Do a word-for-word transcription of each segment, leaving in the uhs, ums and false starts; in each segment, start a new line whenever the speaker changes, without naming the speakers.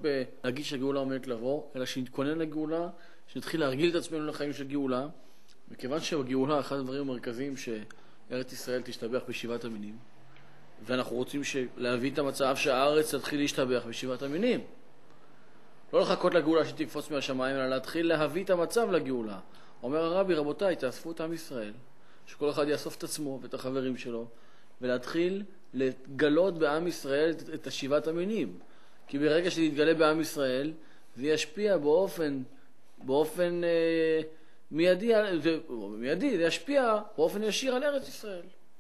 להגיד שהגאולה עומדת לבוא, אלא שנתכונן לגאולה, שנתחיל להרגיל את עצמנו לחיים של גאולה, מכיוון שבגאולה אחד הדברים המרכזיים שארץ ישראל תשתבח בשבעת המינים, ואנחנו רוצים להביא את המצב שהארץ תתחיל להשתבח בשבעת המינים. לא לחכות לגאולה שתקפוץ מהשמיים, אלא להתחיל להביא את המצב לגאולה. אומר הרבי, רבותיי, תאספו את עם ישראל, שכל אחד יאסוף את עצמו ואת החברים שלו, ולהתחיל לגלות בעם ישראל את השבעת המינים. כי ברגע שתתגלה בעם ישראל, זה ישפיע באופן, באופן אה, מיידי, זה, מיידי, זה ישפיע באופן ישיר על ארץ ישראל.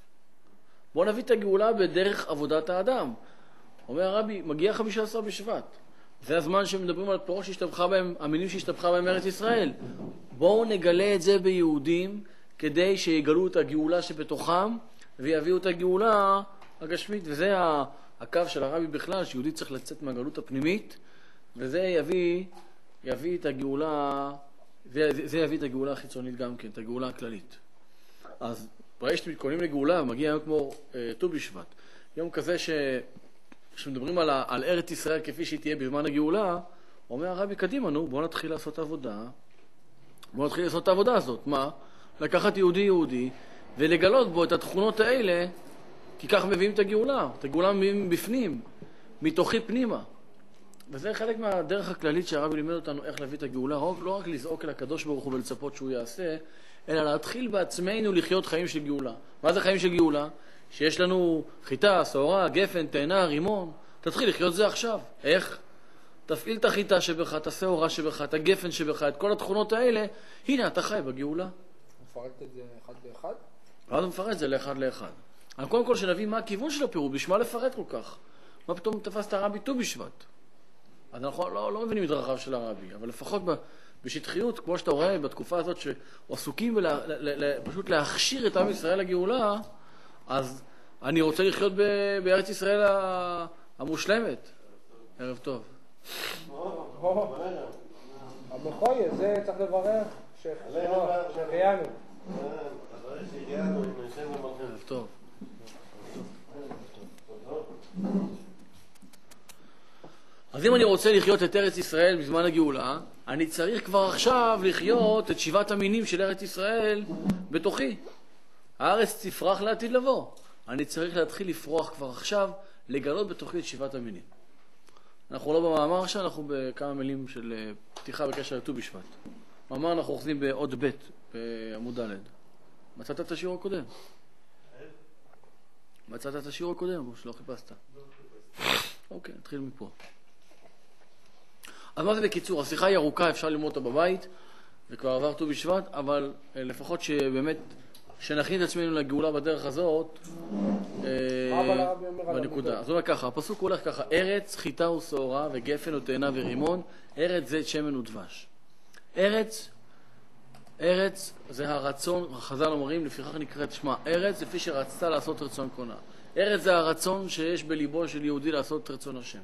בואו נביא את הגאולה בדרך עבודת האדם. אומר הרבי, מגיע חמישה עשר בשבט. זה הזמן שמדברים על פירות שהשתבחה בהם, המינים שהשתבחה בהם ארץ ישראל. בואו נגלה את זה ביהודים, כדי שיגלו את הגאולה שבתוכם, ויביאו את הגאולה הגשמית. וזה הקו של הרבי בכלל, שיהודי צריך לצאת מהגלות הפנימית, וזה יביא, יביא את הגאולה, זה, זה יביא את הגאולה החיצונית גם כן, את הגאולה הכללית. אז ברגע שמתכוננים לגאולה, מגיע יום כמו אה, ט"ו בשבט. יום כזה ש... כשמדברים על, על ארץ ישראל כפי שהיא תהיה בזמן הגאולה, אומר הרבי, קדימה, נו, בואו נתחיל לעשות עבודה. בואו נתחיל לעשות את העבודה הזאת. מה? לקחת יהודי יהודי, ולגלות בו את התכונות האלה, כי כך מביאים את הגאולה. את הגאולה מביאים בפנים, מתוכי פנימה. וזה חלק מהדרך הכללית שהרבי לימד אותנו איך להביא את הגאולה, לא רק לזעוק אל הקדוש ברוך הוא ולצפות שהוא יעשה, אלא להתחיל בעצמנו לחיות חיים של גאולה. מה זה חיים של גאולה? שיש לנו חיטה, שעורה, גפן, תאנה, רימון. תתחיל לחיות זה עכשיו. איך? תפעיל את החיטה שבך, את השעורה שבך, את הגפן שבך, את כל התכונות האלה. הנה, אתה חי בגאולה.
מפרט את זה אחד לאחד?
לא, מפרט את זה לאחד לאחד. אבל קודם כל שנבין מה הכיוון של הפירוט, בשביל מה לפרט כל כך. מה פתאום תפס את הרבי ט"ו בשבט? אז אנחנו לא, לא מבינים את דרכיו של הרבי, אבל לפחות בשטחיות, כמו שאתה רואה בתקופה הזאת שעסוקים ולה, ל, ל, פשוט להכשיר את עם ישראל לגאולה, אז אני רוצה לחיות ב- בארץ ישראל המושלמת. ערב טוב.
המחוי, זה צריך לברך שהחיינו.
ערב טוב. אז אם אני רוצה לחיות את ארץ ישראל בזמן הגאולה, אני צריך כבר עכשיו לחיות את שבעת המינים של ארץ ישראל בתוכי. הארץ תפרח לעתיד לבוא. אני צריך להתחיל לפרוח כבר עכשיו, לגלות בתוכי את שבעת המינים. אנחנו לא במאמר עכשיו, אנחנו בכמה מילים של פתיחה בקשר לט"ו בשבט. מאמר אנחנו אוחזים בעוד ב' בעמוד ד'. מצאת את השיעור הקודם? מצאת את השיעור הקודם, או שלא חיפשת? אוקיי, נתחיל מפה. אז מה זה בקיצור? השיחה היא ארוכה, אפשר ללמוד אותה בבית, וכבר עבר ט"ו בשבט, אבל לפחות שבאמת שנכין את עצמנו לגאולה בדרך הזאת, בנקודה. אז הוא אומר ככה, הפסוק הולך ככה, ארץ, חיטה ושעורה וגפן ותאנה ורימון, ארץ זית שמן ודבש. ארץ, ארץ זה הרצון, החז"ל אומרים, לפיכך נקראת שמה ארץ, לפי שרצתה לעשות רצון קונה. ארץ זה הרצון שיש בליבו של יהודי לעשות רצון השם.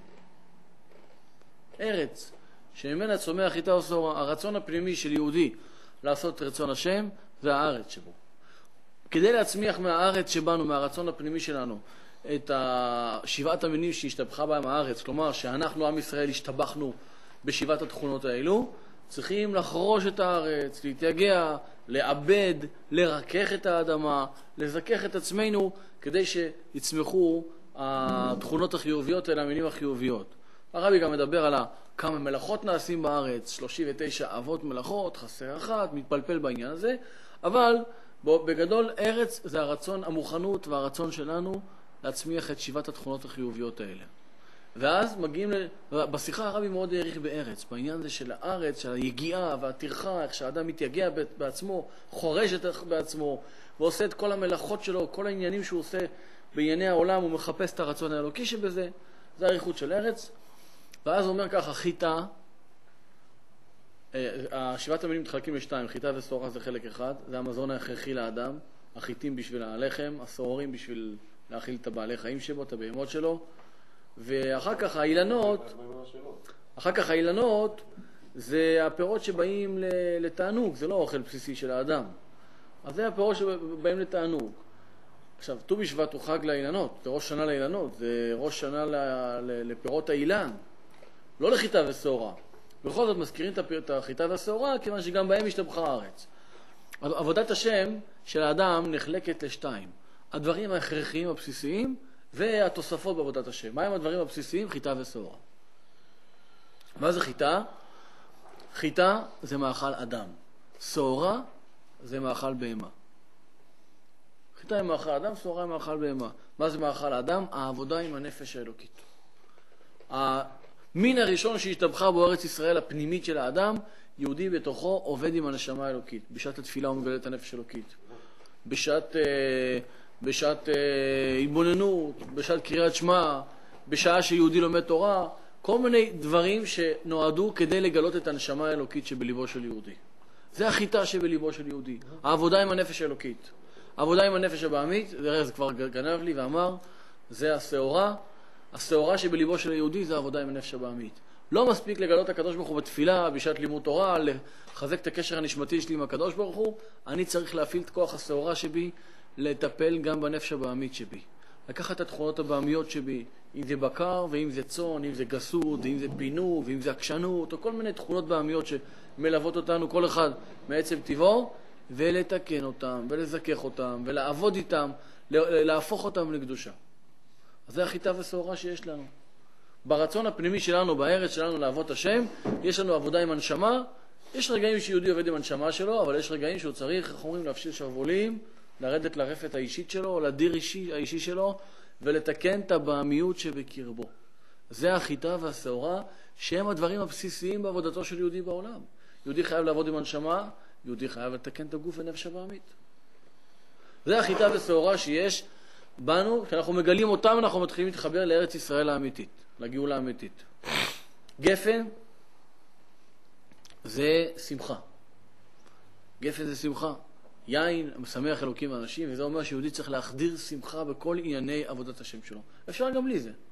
ארץ, שממנה צומח חיטה ושעורה, הרצון הפנימי של יהודי לעשות רצון השם, זה הארץ שבו. כדי להצמיח מהארץ שבנו, מהרצון הפנימי שלנו, את שבעת המינים שהשתבחה בהם הארץ, כלומר שאנחנו עם ישראל השתבחנו בשבעת התכונות האלו, צריכים לחרוש את הארץ, להתייגע, לעבד, לרכך את האדמה, לזכך את עצמנו, כדי שיצמחו התכונות החיוביות אל המינים החיוביות. הרבי גם מדבר על כמה מלאכות נעשים בארץ, שלושים ותשע אבות מלאכות, חסר אחת, מתפלפל בעניין הזה, אבל בגדול ארץ זה הרצון, המוכנות והרצון שלנו להצמיח את שבעת התכונות החיוביות האלה. ואז מגיעים, ל... בשיחה הרבי מאוד העריך בארץ, בעניין הזה של הארץ, של היגיעה והטרחה, איך שהאדם מתייגע בעצמו, חורש את בעצמו, ועושה את כל המלאכות שלו, כל העניינים שהוא עושה בענייני העולם, הוא מחפש את הרצון האלוקי שבזה, זה העריכות של ארץ. ואז הוא אומר ככה, חיטה, שבעת המינים מתחלקים לשתיים, חיטה ושעורה זה חלק אחד, זה המזון ההכרחי לאדם, החיטים בשביל הלחם, השעורים בשביל להאכיל את הבעלי חיים שבו, את הבהמות שלו, ואחר כך האילנות, אחר כך האילנות זה הפירות שבאים לתענוג, זה לא אוכל בסיסי של האדם, אז זה הפירות שבאים לתענוג. עכשיו, ט"ו בשבט הוא חג לאילנות, זה ראש שנה לאילנות, זה ראש שנה לפירות האילן. לא לחיטה ושעורה. בכל זאת מזכירים את החיטה והשעורה, כיוון שגם בהם השתבחה הארץ. עבודת השם של האדם נחלקת לשתיים. הדברים ההכרחיים הבסיסיים והתוספות בעבודת השם. מה הם הדברים הבסיסיים? חיטה ושעורה. מה זה חיטה? חיטה זה מאכל אדם. שעורה זה מאכל בהמה. חיטה היא מאכל אדם, שעורה היא מאכל בהמה. מה זה מאכל אדם? העבודה עם הנפש האלוקית. המין הראשון שהשתבחה בו ארץ ישראל הפנימית של האדם, יהודי בתוכו עובד עם הנשמה האלוקית. בשעת התפילה הוא מגלה את הנפש האלוקית. בשעת, בשעת התבוננות, בשעת קריאת שמע, בשעה שיהודי לומד תורה, כל מיני דברים שנועדו כדי לגלות את הנשמה האלוקית שבליבו של יהודי. זה החיטה שבליבו של יהודי. העבודה עם הנפש האלוקית. העבודה עם הנפש הבעמית, זה כבר גנב לי ואמר, זה השעורה. השעורה שבליבו של היהודי זה העבודה עם הנפש הבעמית. לא מספיק לגלות הקדוש ברוך הוא בתפילה, בשעת לימוד תורה, לחזק את הקשר הנשמתי שלי עם הקדוש ברוך הוא, אני צריך להפעיל את כוח השעורה שבי, לטפל גם בנפש הבעמית שבי. לקחת את התכונות הבעמיות שבי, אם זה בקר, ואם זה צאן, אם זה גסות, ואם זה פינו, ואם זה עקשנות, או כל מיני תכונות בעמיות שמלוות אותנו, כל אחד מעצם טבעו, ולתקן אותם, ולזכך אותם, ולעבוד איתם, להפוך אותם לקדושה. אז זה החיטה ושעורה שיש לנו. ברצון הפנימי שלנו, בארץ שלנו לעבוד השם, יש לנו עבודה עם הנשמה. יש רגעים שיהודי עובד עם הנשמה שלו, אבל יש רגעים שהוא צריך, איך אומרים, להפשיל שרוולים, לרדת לרפת האישית שלו, או לדיר אישי, האישי שלו, ולתקן את הבעמיות שבקרבו. זה החיטה והשעורה, שהם הדברים הבסיסיים בעבודתו של יהודי בעולם. יהודי חייב לעבוד עם הנשמה, יהודי חייב לתקן את הגוף ונפש הבעמית. זה החיטה והשעורה שיש בנו, כשאנחנו מגלים אותם, אנחנו מתחילים להתחבר לארץ ישראל האמיתית, לגאולה האמיתית. גפן זה שמחה. גפן זה שמחה. יין משמח אלוקים ואנשים, וזה אומר שיהודי צריך להחדיר שמחה בכל ענייני עבודת השם שלו. אפשר גם בלי זה.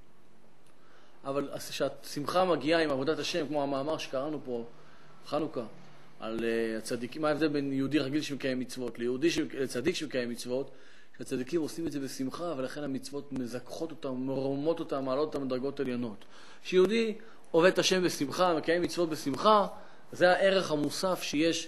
אבל כשהשמחה מגיעה עם עבודת השם, כמו המאמר שקראנו פה, חנוכה, על הצדיקים, מה ההבדל בין יהודי רגיל שמקיים מצוות ליהודי לצדיק שמקיים מצוות, שהצדיקים עושים את זה בשמחה, ולכן המצוות מזכחות אותם, מרומות אותם, מעלות אותם מדרגות עליונות. שיהודי עובד את השם בשמחה, מקיים מצוות בשמחה, זה הערך המוסף שיש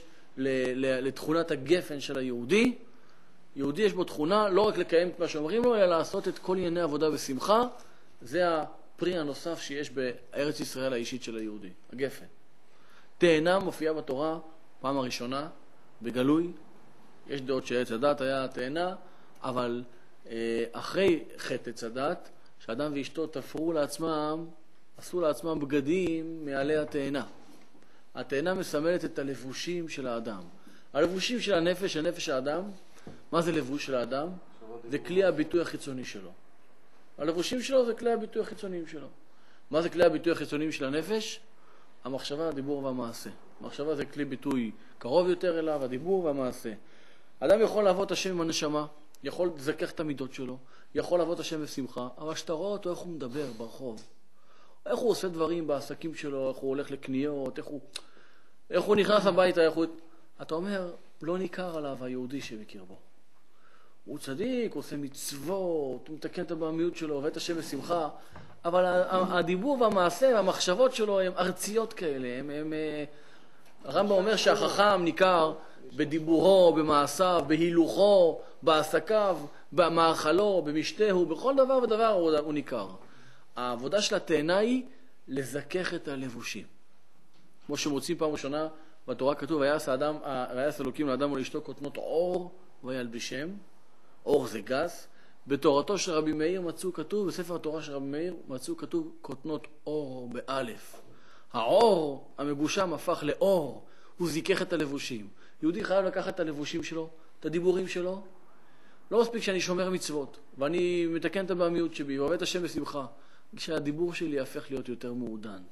לתכונת הגפן של היהודי. יהודי יש בו תכונה לא רק לקיים את מה שאומרים לו, אלא לעשות את כל ענייני עבודה בשמחה. זה הפרי הנוסף שיש בארץ ישראל האישית של היהודי, הגפן. תאנה מופיעה בתורה פעם הראשונה, בגלוי. יש דעות שעץ הדת היה תאנה, אבל אה, אחרי חטא עץ הדת, שאדם ואשתו תפרו לעצמם, עשו לעצמם בגדים מעלי התאנה. התאנה מסמלת את הלבושים של האדם. הלבושים של הנפש, הנפש האדם, מה זה לבוש של האדם? זה כלי הביטוי החיצוני שלו. הלבושים שלו זה כלי הביטוי החיצוניים שלו. מה זה כלי הביטוי החיצוניים של הנפש? המחשבה, הדיבור והמעשה. המחשבה זה כלי ביטוי קרוב יותר אליו, הדיבור והמעשה. אדם יכול לעבוד את השם עם הנשמה, יכול לזכך את המידות שלו, יכול לעבוד את השם בשמחה, אבל שאתה רואה אותו איך הוא מדבר ברחוב, איך הוא עושה דברים בעסקים שלו, איך הוא הולך לקניות, איך הוא, איך הוא נכנס הביתה, איך הוא... אתה אומר, לא ניכר עליו היהודי שבקרבו. הוא צדיק, הוא עושה מצוות, הוא מתקן את הבעמיות שלו, עובד את השם בשמחה, אבל הדיבור והמעשה והמחשבות שלו הם ארציות כאלה. הם, הם, הרמב"ם אומר שהחכם ניכר בדיבורו, במעשיו, בהילוכו, בעסקיו, במאכלו, במשתהו, בכל דבר ודבר הוא, הוא ניכר. העבודה של התאנה היא לזכך את הלבושים. כמו שמוצאים פעם ראשונה בתורה כתוב, ויעש האדם, ויעש אלוקים לאדם ולאשתו כותנות אור וילבישם. אור זה גס. בתורתו של רבי מאיר מצאו כתוב, בספר התורה של רבי מאיר מצאו כתוב כותנות אור באלף. האור המגושם הפך לאור, הוא זיכך את הלבושים. יהודי חייב לקחת את הלבושים שלו, את הדיבורים שלו. לא מספיק שאני שומר מצוות, ואני מתקן את הבעמיות שבי, ועובד את השם בשמחה. כשהדיבור שלי יהפך להיות יותר מעודן.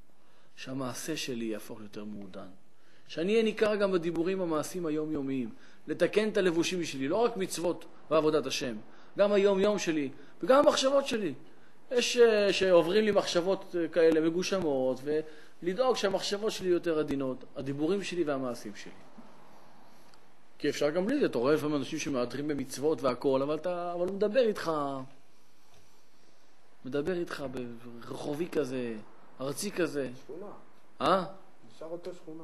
שהמעשה שלי יהפוך יותר מעודן. שאני אהיה ניכר גם בדיבורים המעשים היומיומיים. לתקן את הלבושים שלי, לא רק מצוות ועבודת השם. גם היום-יום שלי, וגם המחשבות שלי. יש שעוברים לי מחשבות כאלה מגושמות, ולדאוג שהמחשבות שלי יותר עדינות, הדיבורים שלי והמעשים שלי. כי אפשר גם בלי זה, אתה רואה לפעמים אנשים שמאדרים במצוות והכל, אבל, אתה, אבל הוא מדבר איתך, מדבר איתך ברחובי כזה, ארצי כזה.
שכונה.
אה?
נשאר אותו שכונה.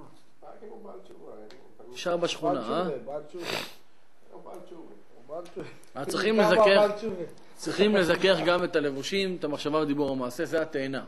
נשאר בשכונה, אה?
בעל תשובה. בעל תשובה.
צריכים לזכר, צריכים לזכר גם את הלבושים, את המחשבה ודיבור המעשה, זה התאנה.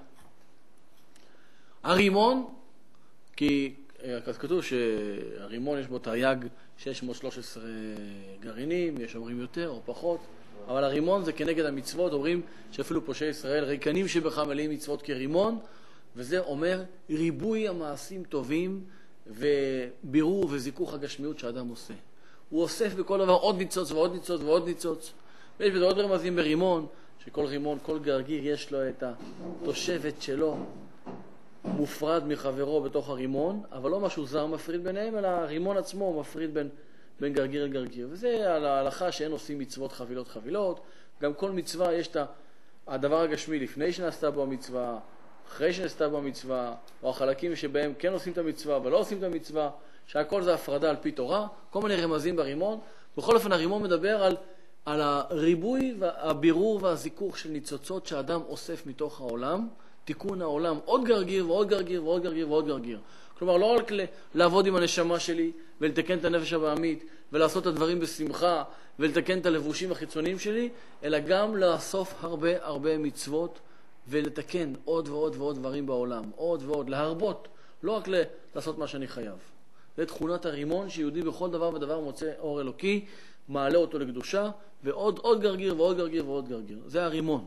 הרימון, כי כתוב שהרימון יש בו תרי"ג שש מאות ושלוש עשרה גרעינים, יש אומרים יותר או פחות, אבל הרימון זה כנגד המצוות, אומרים שאפילו פושעי ישראל, ריקנים שבך מלאים מצוות כרימון, וזה אומר ריבוי המעשים טובים ובירור וזיכוך הגשמיות שאדם עושה. הוא אוסף בכל דבר עוד ניצוץ ועוד ניצוץ ועוד ניצוץ. ויש בזה עוד רמזים ברימון, שכל רימון, כל גרגיר יש לו את התושבת שלו, מופרד מחברו בתוך הרימון, אבל לא משהו זר מפריד ביניהם, אלא הרימון עצמו מפריד בין, בין גרגיר לגרגיר. וזה על ההלכה שאין עושים מצוות חבילות חבילות. גם כל מצווה יש את הדבר הגשמי לפני שנעשתה בו המצווה, אחרי שנעשתה בו המצווה, או החלקים שבהם כן עושים את המצווה אבל לא עושים את המצווה, שהכל זה הפרדה על פי תורה, כל מיני רמזים ברימון. בכל אופן הרימון מדבר על, על הריבוי והבירור והזיכוך של ניצוצות שאדם אוסף מתוך העולם, תיקון העולם, עוד גרגיר ועוד גרגיר ועוד גרגיר ועוד גרגיר. כלומר, לא רק לעבוד עם הנשמה שלי ולתקן את הנפש הבעמית ולעשות את הדברים בשמחה ולתקן את הלבושים החיצוניים שלי, אלא גם לאסוף הרבה הרבה מצוות ולתקן עוד ועוד ועוד דברים בעולם, עוד ועוד, להרבות, לא רק לעשות מה שאני חייב. זה תכונת הרימון שיהודי בכל דבר ודבר מוצא אור אלוקי, מעלה אותו לקדושה, ועוד עוד גרגיר ועוד גרגיר ועוד גרגיר. זה הרימון.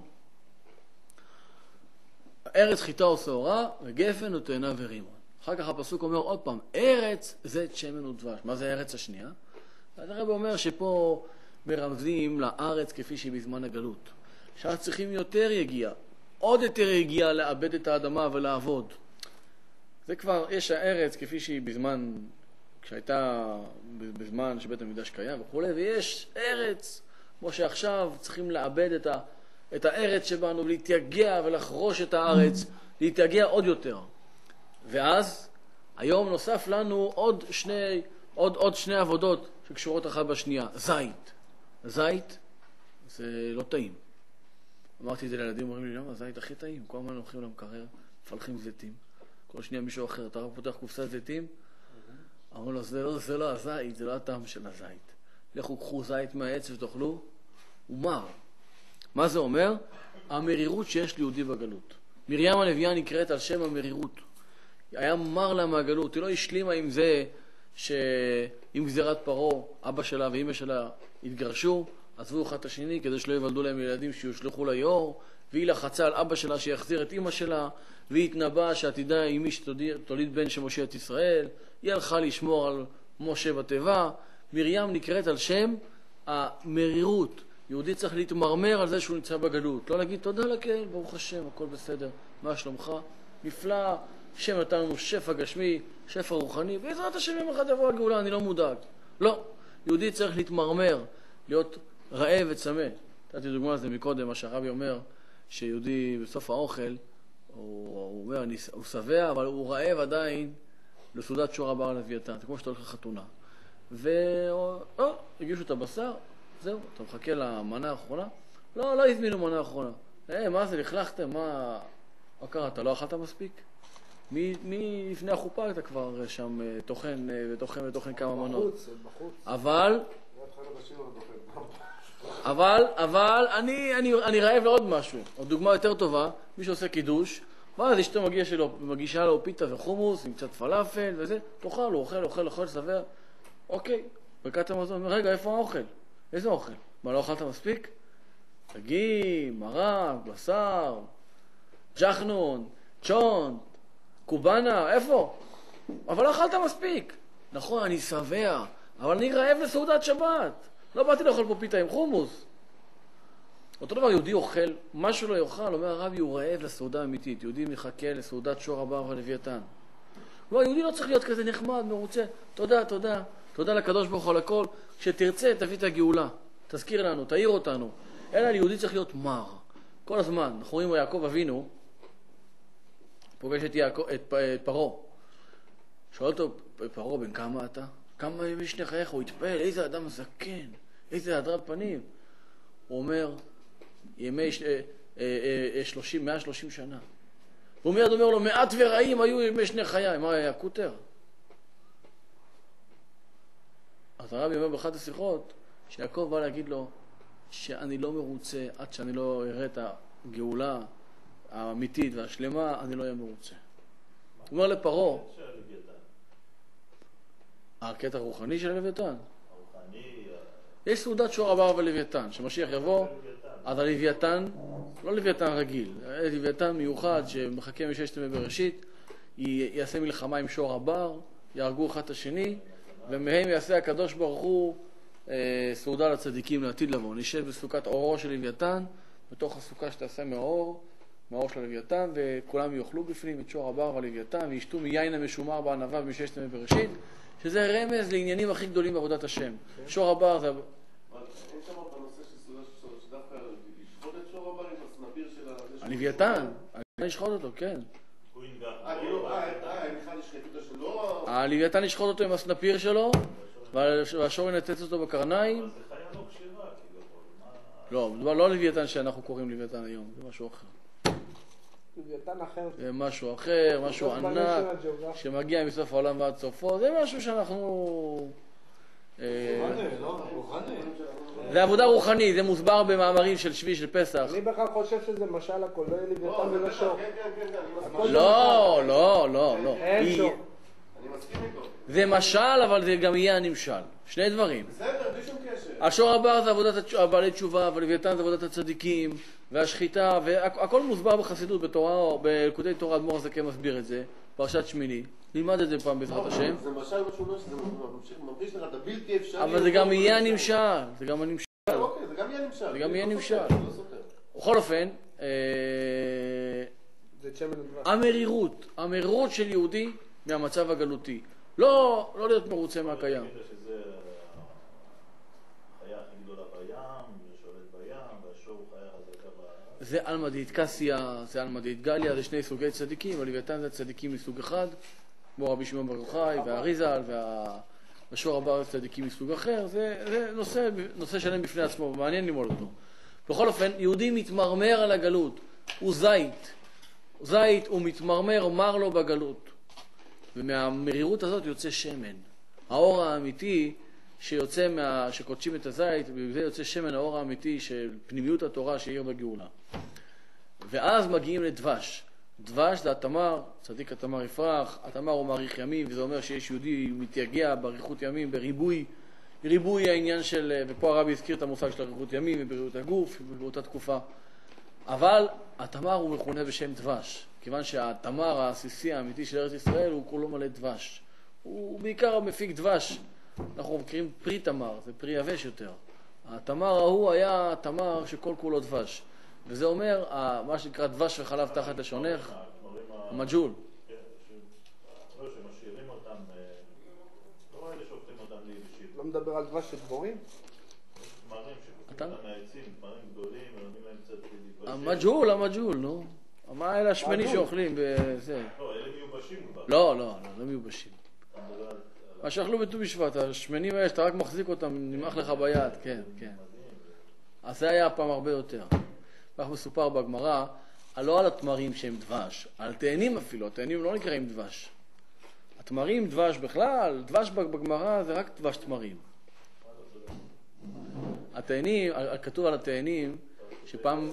ארץ חיטה ושעורה וגפן ותאנה ורימון. אחר כך הפסוק אומר עוד פעם, ארץ זית שמן ודבש. מה זה הארץ השנייה? אז הרב אומר שפה מרמזים לארץ כפי שהיא בזמן הגלות. שאז צריכים יותר יגיעה, עוד יותר יגיעה לאבד את האדמה ולעבוד. זה כבר, יש הארץ כפי שהיא בזמן, כשהייתה בזמן שבית המקדש קיים וכו', ויש ארץ, כמו שעכשיו צריכים לאבד את ה... את הארץ שבנו, להתייגע ולחרוש את הארץ, להתייגע עוד יותר. ואז, היום נוסף לנו עוד שני, עוד, עוד שני עבודות שקשורות אחת בשנייה. זית. זית זה לא טעים. אמרתי את זה לילדים, אומרים לי, למה? זית הכי טעים. כל הזמן הולכים למקרר, מפלחים זיתים. כל שנייה מישהו אחר, אתה פותח קופסת זיתים, אמרו לו, זה לא, זה לא הזית, זה לא הטעם של הזית. לכו, קחו זית מהעץ ותאכלו, הוא מר. מה זה אומר? המרירות שיש ליהודי בגלות. מרים הנביאה נקראת על שם המרירות. היה מר לה מהגלות. היא לא השלימה עם זה שעם גזירת פרעה, אבא שלה ואמא שלה התגרשו, עזבו אחד את השני כדי שלא יוולדו להם ילדים שיושלחו ליאור, והיא לחצה על אבא שלה שיחזיר את אמא שלה, והיא התנבאה שעתידה עם מי שתוליד בן שמושיע את ישראל. היא הלכה לשמור על משה בתיבה. מרים נקראת על שם המרירות. יהודי צריך להתמרמר על זה שהוא נמצא בגלות. לא להגיד תודה לקהל, ברוך השם, הכל בסדר. מה שלומך? נפלא, השם נתן לנו שפע גשמי, שפע רוחני, בעזרת השם יום אחד יבוא הגאולה, אני לא מודאג. לא, יהודי צריך להתמרמר, להיות רעב וצמא. נתתי דוגמה לזה מקודם, מה שהרבי אומר, שיהודי בסוף האוכל, הוא, הוא אומר, אני, הוא שבע, אבל הוא רעב עדיין לסעודת שור הבא על לוויתן, זה כמו שאתה הולך לחתונה. והגישו את הבשר, זהו, אתה מחכה למנה האחרונה? לא, לא הזמינו מנה האחרונה. אה, מה זה, לכלכתם? מה... מה קרה? אתה לא אכלת מספיק? מי, מי לפני החופה אתה כבר שם תוכן ותוכן ותוכן כמה מנות?
בחוץ, בחוץ.
אבל... אבל, אבל, אני, אני, אני רעב לעוד משהו. עוד דוגמה יותר טובה, מי שעושה קידוש, ואז אשתו מגיע שלו, מגישה לו פיתה וחומוס, עם קצת פלאפל וזה, תאכל, הוא אוכל, אוכל, אוכל, סבר. אוקיי, ברכת המזון, רגע, איפה האוכל? איזה אוכל? מה, לא אכלת מספיק? דגים, מרק, בשר, ג'חנון, צ'ון, קובנה, איפה? אבל לא אכלת מספיק. נכון, אני שבע, אבל אני רעב לסעודת שבת. לא באתי לאכול פה פיתה עם חומוס. אותו דבר, יהודי אוכל, משהו לא יאכל, אומר הרבי, הוא רעב לסעודה אמיתית. יהודי מחכה לסעודת שור הבא ולוויתן. לא, יהודי לא צריך להיות כזה נחמד, מרוצה. תודה, תודה. תודה לקדוש ברוך הוא על הכל. כשתרצה, תביא את הגאולה. תזכיר לנו, תאיר אותנו. אלא ליהודי צריך להיות מר. כל הזמן. אנחנו רואים יעקב אבינו, פוגש את, יעקב, את, את פרעה. שואל אותו, פרעה, בן כמה אתה? כמה ימי שני חייך? הוא התפעל, איזה אדם זקן, איזה הדרת פנים. הוא אומר, ימי שלושים, מאה שלושים שנה. הוא מיד אומר לו, מעט ורעים היו ימי שני חיי. מה היה? קוטר. אז הרבי אומר באחת השיחות, שיעקב בא להגיד לו, שאני לא מרוצה עד שאני לא אראה את הגאולה האמיתית והשלמה, אני לא אהיה מרוצה. הוא אומר לפרעה, הקטע הרוחני של הלוויתן. יש סעודת שור הבר ולוויתן, שמשיח יבוא, אז הלוויתן, לא לוויתן רגיל, לוויתן מיוחד שמחכה מששת ימי בראשית, יעשה מלחמה עם שור הבר, יהרגו אחד את השני, ומהם יעשה הקדוש ברוך הוא אה, סעודה לצדיקים לעתיד לבוא. נשב בסוכת אורו של לוויתן, בתוך הסוכה שתעשה מאור, מאור של הלוויתן, וכולם יאכלו בפנים את שור הבר והלוויתן, וישתו מיין המשומר בענבה מששת ימי בראשית, שזה רמז לעניינים הכי גדולים בעבודת השם. שור הבר זה...
אין שם בנושא של סעודה של שור, שדווקא לשחוט את שור הבר עם הסנפיר של ה...
הלוויתן, אני אשחוט אותו, כן.
אה, כאילו, אה, אין בכלל לשחטות שלו?
הלוויתן ישחוט אותו עם הסנפיר שלו, והשור ינצץ אותו בקרניים.
אבל זה חיה לא כשרה, כאילו.
לא, מדובר לא לוויתן שאנחנו קוראים לוויתן היום, זה משהו אחר.
לוויתן אחר.
זה משהו אחר, משהו ענק, שמגיע מסוף העולם ועד סופו, זה משהו שאנחנו... זה עבודה רוחנית, זה מוסבר במאמרים של שביעי של פסח.
אני בכלל חושב שזה משל הכל, לא לוויתן ולא שור.
לא, לא, לא, לא.
אין שור.
אני מסכים איתו.
זה משל, אבל זה גם יהיה הנמשל. שני דברים.
בסדר, בלי שום קשר.
השור הבר זה עבודת הבעלי תשובה, ולוויתן זה עבודת הצדיקים, והשחיטה, והכל מוסבר בחסידות, בתורה, בליקוטי תורה, אדמו"ר הזקן מסביר את זה, פרשת שמיני. נלמד את זה פעם בעזרת השם.
זה משל משהו לא שזה ממחיש לך, אתה בלתי אפשרי.
אבל זה גם יהיה הנמשל. זה גם הנמשל.
אוקיי, זה גם יהיה נמשל.
זה גם יהיה נמשל.
לא סותר.
בכל אופן,
זה שמן ודבש.
המרירות, המרירות של יהודי מהמצב הגלותי. לא, לא להיות מרוצה מהקיים.
שזה החיה הכי גדולה בים, ושולט בים, והשור הוא חיה חזקה בארץ.
זה אלמא דאיטקסיה, זה אלמא דאיטגליה, זה שני סוגי צדיקים, הלוויתן זה צדיקים מסוג אחד, כמו רבי שמעון בר יוחאי והאריזל, והשור הבר זה צדיקים מסוג אחר, זה, זה נושא, נושא שלם בפני עצמו, מעניין ללמוד אותו. בכל אופן, יהודי מתמרמר על הגלות, הוא זית, זית הוא מתמרמר, מר לו בגלות. ומהמרירות הזאת יוצא שמן. האור האמיתי שיוצא מה... שקודשים את הזית, ובזה יוצא שמן האור האמיתי של פנימיות התורה שעיר בגאולה. ואז מגיעים לדבש. דבש זה התמר, צדיק התמר יפרח, התמר הוא מאריך ימים, וזה אומר שיש יהודי מתייגע באריכות ימים, בריבוי, ריבוי העניין של, ופה הרבי הזכיר את המושג של אריכות ימים, ובריאות הגוף, באותה תקופה. אבל התמר הוא מכונה בשם דבש. כיוון שהתמר העסיסי האמיתי של ארץ ישראל הוא כולו מלא דבש. הוא בעיקר מפיק דבש. אנחנו מכירים פרי תמר, זה פרי יבש יותר. התמר ההוא היה תמר שכל כולו דבש. וזה אומר, מה שנקרא דבש וחלב תחת לשונך, המג'ול.
כן, לא, שמשאירים אותם, לא אלה שהופכים אותם ליבשים.
לא מדבר על דבש של דבורים?
תמרים שפותחים אותם מהעצים, תמרים גדולים, ונותנים להם קצת להתבשל.
המג'ול, המג'ול, נו. מה אלה השמנים שאוכלים בזה?
לא, אלה מיובשים כבר.
לא, לא, לא מיובשים. מה שאכלו בט"ו בשבט, השמנים האלה שאתה רק מחזיק אותם, נמח לך ביד, כן, כן. אז זה היה הפעם הרבה יותר. כך מסופר בגמרא, לא על התמרים שהם דבש, על תאנים אפילו, התאנים לא נקראים דבש. התמרים דבש בכלל, דבש בגמרא זה רק דבש תמרים. התאנים, כתוב על התאנים שפעם...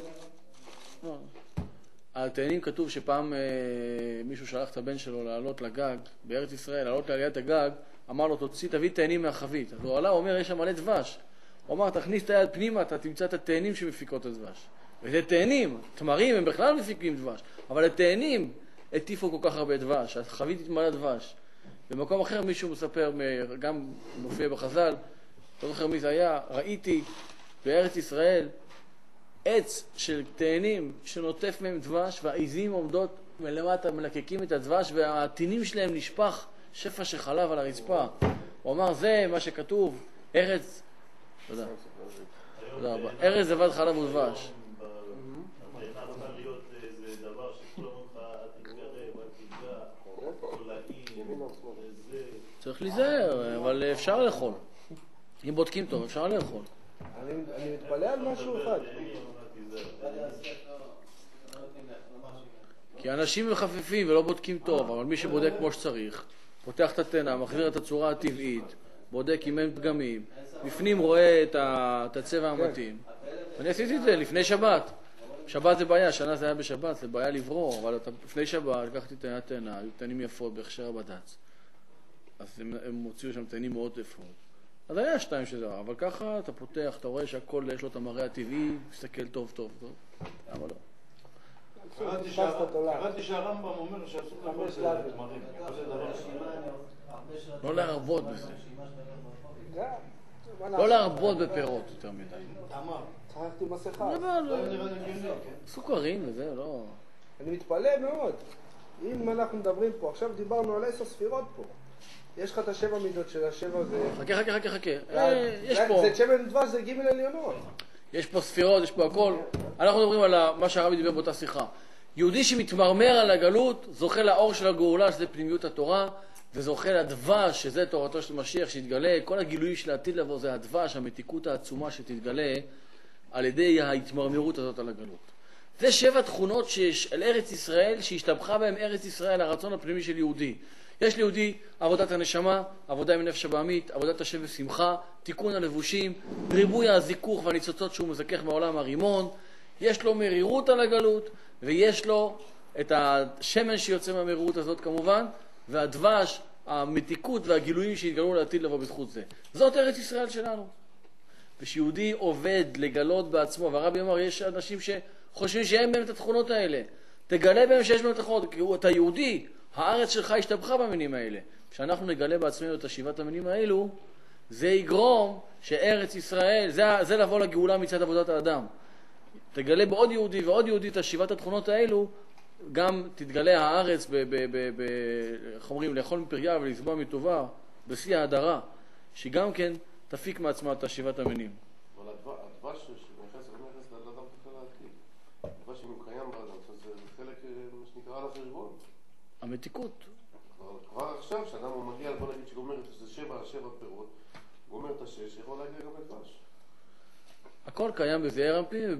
על תאנים כתוב שפעם אה, מישהו שלח את הבן שלו לעלות לגג בארץ ישראל, לעלות לעליית הגג, אמר לו תוציא, תביא תאנים מהחבית. אז הוא עלה, הוא אומר יש שם מלא דבש. הוא אמר תכניס את היד פנימה, אתה תמצא את התאנים שמפיקות את הדבש. וזה תאנים, תמרים הם בכלל מפיקים דבש, אבל התאנים הטיפו כל כך הרבה דבש, החבית התמלא דבש. במקום אחר מישהו מספר, גם מופיע בחז"ל, לא זוכר מי זה היה, ראיתי בארץ ישראל עץ של תאנים שנוטף מהם דבש, והעיזים עומדות מלמטה, מלקקים את הדבש, והתינים שלהם נשפך שפע של חלב על הרצפה. הוא אמר, זה מה שכתוב, ארץ, תודה, תודה רבה, ארץ זבת חלב ודבש.
התאנה צריכה להיות איזה דבר שכולם אותך, אל תתגרב, אל תיגע, תולעים, זה...
צריך להיזהר, אבל אפשר לאכול. אם בודקים טוב, אפשר לאכול.
אני מתפלא על משהו אחד.
כי אנשים מחפפים ולא בודקים טוב, אבל מי שבודק כמו שצריך, פותח את התנה, מחזיר את הצורה הטבעית, בודק אם אין פגמים, בפנים רואה את, ה... את הצבע המתאים. אני עשיתי את זה לפני שבת. שבת זה בעיה, שנה זה היה בשבת, זה בעיה לברור, אבל אתה, לפני שבת לקחתי את התנה, היו תנים יפות בהכשר הבד"ץ. אז הם, הם הוציאו שם תנים מאוד יפות. אז היה שתיים שזה, אבל ככה אתה פותח, אתה רואה שהכל יש לו את המראה הטבעי, מסתכל טוב טוב טוב. למה לא?
קראתי שה- קראתי שהרמב"ם אומר שאסור לבוא את התמרים. זה דבר
לא להרבות בזה.
זה, מה
לא
נעשה?
להרבות בפירות יותר מדי.
תמר.
צחקתי מסכה.
אבל
לא נראה לי הגיוני, כן?
סוכרים וזה, לא...
אני מתפלא מאוד. אם אנחנו מדברים פה, עכשיו דיברנו על עשר ספירות פה. יש לך את השבע מידות של השבע זה...
חכה, חכה, חכה, חכה.
זה-
אה, יש
זה-
פה,
זה שמן דבש, זה גימל עליונות.
יש פה ספירות, יש פה הכל. אנחנו מדברים על ה- מה שהרבי דיבר באותה שיחה. יהודי שמתמרמר על הגלות, זוכה לאור של הגאולה, שזה פנימיות התורה, וזוכה לדבש, שזה תורתו של משיח, שיתגלה. כל הגילויים של העתיד לבוא זה הדבש, המתיקות העצומה שתתגלה על ידי ההתמרמרות הזאת על הגלות. זה שבע תכונות שיש על ארץ ישראל, שהשתבחה בהם ארץ ישראל, הרצון הפנימי של יהודי. יש ליהודי עבודת הנשמה, עבודה עם נפש הבעמית, עבודת השם ושמחה, תיקון הלבושים, ריבוי הזיכוך והניצוצות שהוא מזכך בעולם הרימון. יש לו מרירות על הגלות, ויש לו את השמן שיוצא מהמרירות הזאת כמובן, והדבש, המתיקות והגילויים שהתגלו לעתיד לבוא בזכות זה. זאת ארץ ישראל שלנו. ושיהודי עובד לגלות בעצמו, והרבי אמר, יש אנשים שחושבים שאין בהם את התכונות האלה. תגלה בהם שיש בהם את התכונות, כי אתה יהודי, הארץ שלך השתבחה במינים האלה. כשאנחנו נגלה בעצמנו את השבעת המינים האלו, זה יגרום שארץ ישראל, זה, זה לבוא לגאולה מצד עבודת האדם. תגלה בעוד יהודי ועוד יהודי את השבעת התכונות האלו, גם תתגלה הארץ, ב, ב, ב, ב, איך אומרים, לאכול מפריה ולסבוע מטובה, בשיא ההדרה, שגם כן תפיק מעצמה את השבעת המינים.
אבל הדבש שנכנס, לא נכנס לאדם תוכל להתקיל. הדבש אם הוא קיים באדם, זה חלק, מה שנקרא, על החשבון.
המתיקות.
כבר- כבר עכשיו, כשאדם הוא מגיע, בוא נגיד שגומר את זה שבע, שבע פירות, גומר את השש, יכול להגיע גם לדבש.
הכל קיים בזעיר אנפין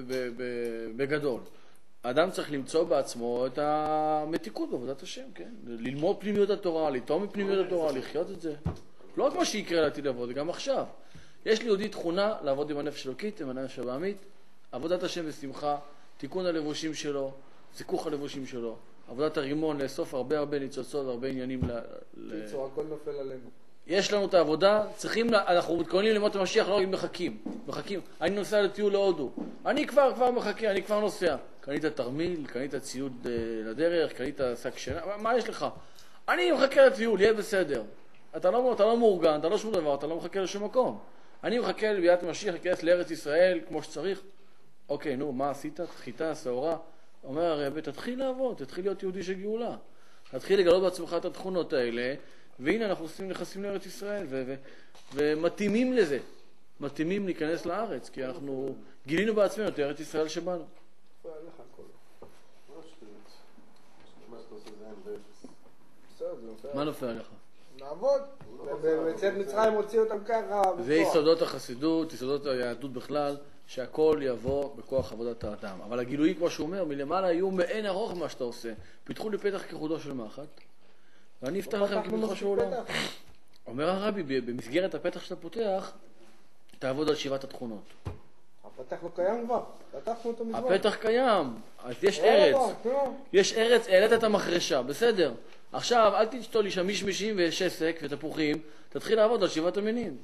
ובגדול. האדם צריך למצוא בעצמו את המתיקות בעבודת השם, כן? ללמוד פנימיות התורה, לטעום מפנימיות התורה, לחיות את זה. לא רק מה שיקרה לעתיד לעבוד, גם עכשיו. יש ליהודי תכונה לעבוד עם הנפש אלוקית, עם הנפש הבעמית, עבודת השם ושמחה, תיקון הלבושים שלו, זיכוך הלבושים שלו, עבודת הרימון, לאסוף הרבה הרבה ניצוצות, הרבה עניינים. ל... ל-
קיצור, הכל נופל עלינו.
יש לנו את העבודה, צריכים, לה- אנחנו מתכוננים ללמוד את המשיח, לא רק מחכים, מחכים. אני נוסע לטיול להודו, אני כבר, כבר מחכה, אני כבר נוסע. קנית תרמיל, קנית ציוד אה, לדרך, קנית שק שינה, מה, מה יש לך? אני מחכה לטיול, יהיה בסדר. אתה לא, אתה לא מאורגן, אתה לא שום דבר, אתה לא מחכה לשום מקום. אני מחכה לביאת המשיח, להיכנס לארץ ישראל כמו שצריך. אוקיי, נו, מה עשית? חיטה, שעורה. אומר הרב, תתחיל לעבוד, תתחיל להיות יהודי של גאולה. תתחיל לגלות בעצמך את התכונות האלה, והנה אנחנו עושים נכנסים לארץ ישראל, ו- ו- ומתאימים לזה. מתאימים להיכנס לארץ, כי אנחנו גילינו בעצמנו את ארץ ישראל שבאנו.
נופל עליך הכל.
לא שטויות. מה שאתה עושה זה אין באפס.
בסדר, זה נופל
מה
עליך.
נופל עליך?
לעבוד. ובצאת מצרים הוציאו אותם ככה.
זה
בכוח.
יסודות החסידות, יסודות היהדות בכלל, שהכל יבוא בכוח עבודת האדם. אבל הגילויים, כמו שהוא אומר, מלמעלה יהיו מעין ארוך מה שאתה עושה. פיתחו לי פתח כחודו של מחט, ואני אפתח לכם
פתחנו
כפתחו
מספיק
של עולם.
פתח.
אומר הרבי, במסגרת הפתח שאתה פותח, תעבוד על שבעת התכונות.
הפתח לא קיים כבר. פתחנו אותו מזמן.
הפתח קיים, אז יש
לא,
ארץ.
לא, לא.
יש ארץ, העלית את המחרשה, בסדר. עכשיו, אל תשתול לי שם מישמישים ושסק ותפוחים, תתחיל לעבוד על שבעת המינים.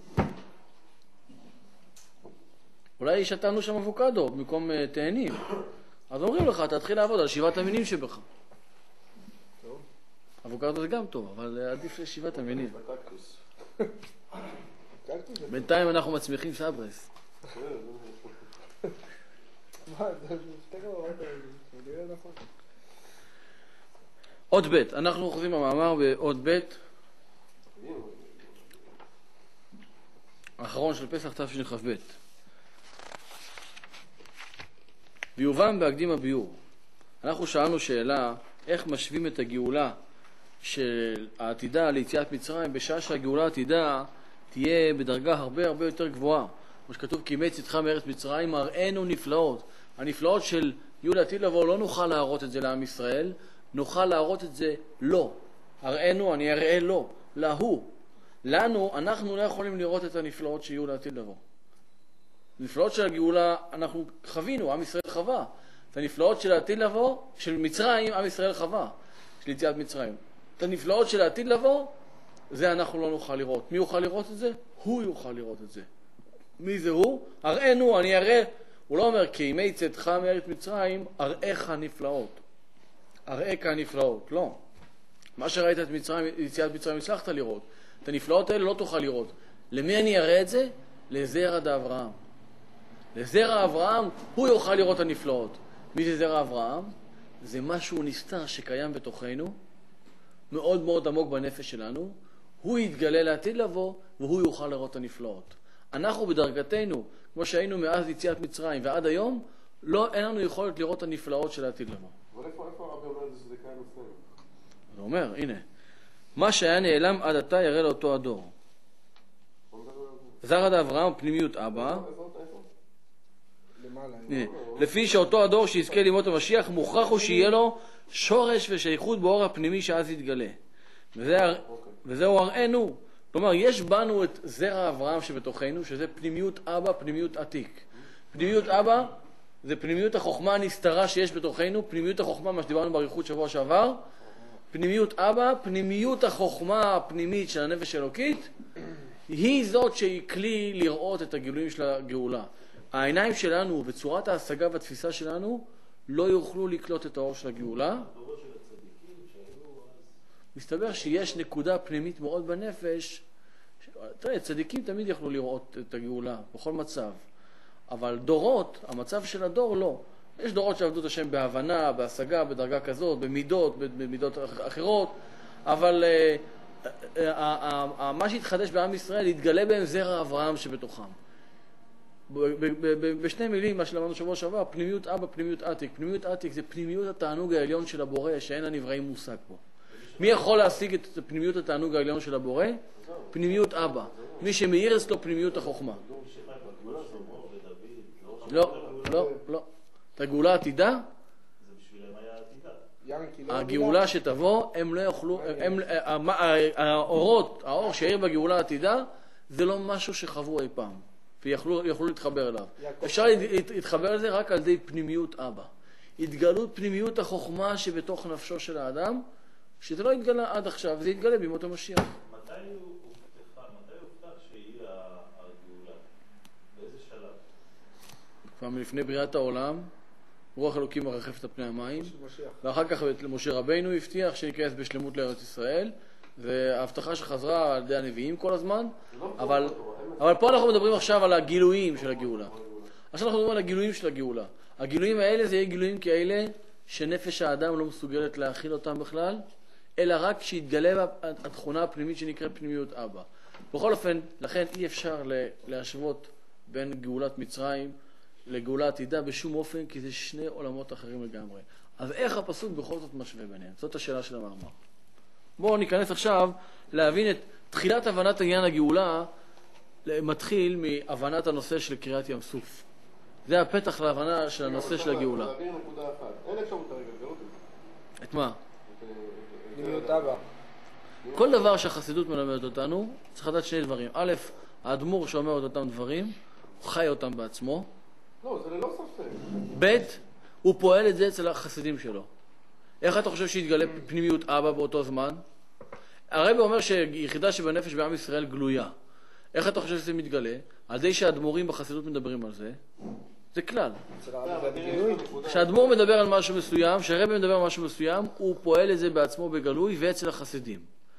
אולי שתנו שם אבוקדו במקום uh, תאנים. אז אומרים לך, תתחיל לעבוד על שבעת המינים שבך.
טוב.
אבוקדו זה גם טוב, אבל uh, עדיף לשבעת המינים.
בקקטוס.
קקטוס זה-
בינתיים אנחנו מצמיחים סברס.
מה, זה שתי גמרות האלה. זה נראה נכון.
עוד ב', אנחנו חוזרים במאמר בעוד ב', האחרון של פסח תשכ"ב. ביובם בהקדים הביור. אנחנו שאלנו שאלה, איך משווים את הגאולה של העתידה ליציאת מצרים, בשעה שהגאולה העתידה תהיה בדרגה הרבה הרבה יותר גבוהה. כמו שכתוב, כי מי צאתך מארץ מצרים, הראינו נפלאות. הנפלאות של יהיו לעתיד לבוא, לא נוכל להראות את זה לעם ישראל, נוכל להראות את זה לא. הראינו, אני אראה לא, להוא. לנו, אנחנו לא יכולים לראות את הנפלאות שיהיו לעתיד לבוא. הנפלאות של הגאולה, אנחנו חווינו, עם ישראל חווה. את הנפלאות של העתיד לבוא, של מצרים, עם ישראל חווה, של יציאת מצרים. את הנפלאות של העתיד לבוא, זה אנחנו לא נוכל לראות. מי יוכל לראות את זה? הוא יוכל לראות את זה. מי זה הוא? הראינו, אני אראה. הוא לא אומר, כי ימי צאתך מארץ מצרים, אראך הנפלאות. אראך הנפלאות. לא. מה שראית את מצרים, יציאת מצרים, הצלחת לראות. את הנפלאות האלה לא תוכל לראות. למי אני אראה את זה? לזרע דאברהם. לזרע אברהם, הוא יוכל לראות הנפלאות. מי זה זרע אברהם? זה משהו נסתר שקיים בתוכנו, מאוד מאוד עמוק בנפש שלנו. הוא יתגלה לעתיד לבוא, והוא יוכל לראות הנפלאות. אנחנו בדרגתנו, כמו שהיינו מאז יציאת מצרים ועד היום, לא, אין לנו יכולת לראות הנפלאות של העתיד לבוא.
אבל איפה, איפה הרבי אומר את זה שזה קיים אצלנו?
הוא אומר, הנה, מה שהיה נעלם עד עתה יראה לאותו הדור. זרע דאברהם, פנימיות אבא. הנה, לפי שאותו הדור שיזכה לימות המשיח, מוכרח הוא שיהיה לו שורש ושייכות באור הפנימי שאז יתגלה. וזה, וזהו הראינו. כלומר, יש בנו את זרע אברהם שבתוכנו, שזה פנימיות אבא, פנימיות עתיק. פנימיות אבא זה פנימיות החוכמה הנסתרה שיש בתוכנו, פנימיות החוכמה, מה שדיברנו באריכות שבוע שעבר, פנימיות אבא, פנימיות החוכמה הפנימית של הנפש האלוקית, היא זאת שהיא כלי לראות את הגילויים של הגאולה. העיניים שלנו וצורת ההשגה והתפיסה שלנו לא יוכלו לקלוט את האור של הגאולה. מסתבר שיש נקודה פנימית מאוד בנפש. תראה, צדיקים תמיד יכלו לראות את הגאולה בכל מצב. אבל דורות, המצב של הדור לא. יש דורות שעבדו את השם בהבנה, בהשגה, בדרגה כזאת, במידות, במידות אחרות. אבל uh, uh, uh, uh, uh, מה שהתחדש בעם ישראל יתגלה בהם זרע אברהם שבתוכם. בשני מילים, מה שלמדנו שבוע שעבר, פנימיות אבא, פנימיות עתיק. פנימיות עתיק זה פנימיות התענוג העליון של הבורא, שאין הנבראים מושג פה. מי יכול להשיג את פנימיות התענוג העליון של הבורא? פנימיות אבא. מי שמאיר אצלו פנימיות החוכמה. לא, לא, לא. את הגאולה העתידה? הגאולה שתבוא, הם לא יוכלו, האורות, האור שהעיר בגאולה העתידה, זה לא משהו שחוו אי פעם. ויכולו להתחבר אליו. אפשר להתחבר לזה רק על ידי פנימיות אבא. התגלות פנימיות החוכמה שבתוך נפשו של האדם, שזה לא התגלה עד עכשיו, זה יתגלה בימות המשיח.
מתי הוא הובטח, מתי הובטח שהיא הגאולה? באיזה שלב?
כבר מלפני בריאת העולם, רוח אלוקים מרחפת על פני המים, ואחר כך למשה רבינו הבטיח שניכנס בשלמות לארץ ישראל, וההבטחה שחזרה על ידי הנביאים כל הזמן, אבל, אבל פה אנחנו מדברים עכשיו על הגילויים של הגאולה. עכשיו אנחנו מדברים על הגילויים של הגאולה. הגילויים האלה זה יהיה גילויים כאלה שנפש האדם לא מסוגלת להכיל אותם בכלל, אלא רק שיתגלה התכונה הפנימית שנקרא פנימיות אבא. בכל אופן, לכן אי אפשר להשוות בין גאולת מצרים לגאולה עתידה בשום אופן, כי זה שני עולמות אחרים לגמרי. אז איך הפסוק בכל זאת משווה ביניהם? זאת השאלה של המאמר. בואו ניכנס עכשיו להבין את תחילת הבנת עניין הגאולה, מתחיל מהבנת הנושא של קריאת ים סוף. זה הפתח להבנה של הנושא של הגאולה.
להבין נקודה אחת. אין אפשרות הרגע, זה לא כזה.
את מה?
פנימיות אבא.
כל דבר שהחסידות מלמדת אותנו, צריך לדעת שני דברים. א', האדמו"ר שאומר את אותם דברים, הוא חי אותם בעצמו.
לא, זה ללא ספק.
ב', הוא פועל את זה אצל החסידים שלו. איך אתה חושב שיתגלה פנימיות אבא באותו זמן? הרב אומר שיחידה שבנפש בעם ישראל גלויה. איך אתה חושב שזה מתגלה? על די שהאדמו"רים בחסידות מדברים על זה. זה כלל. כשהאדמו"ר מדבר על משהו מסוים, כשהרב מדבר על משהו מסוים, הוא פועל את זה בעצמו בגלוי ואצל החסידים.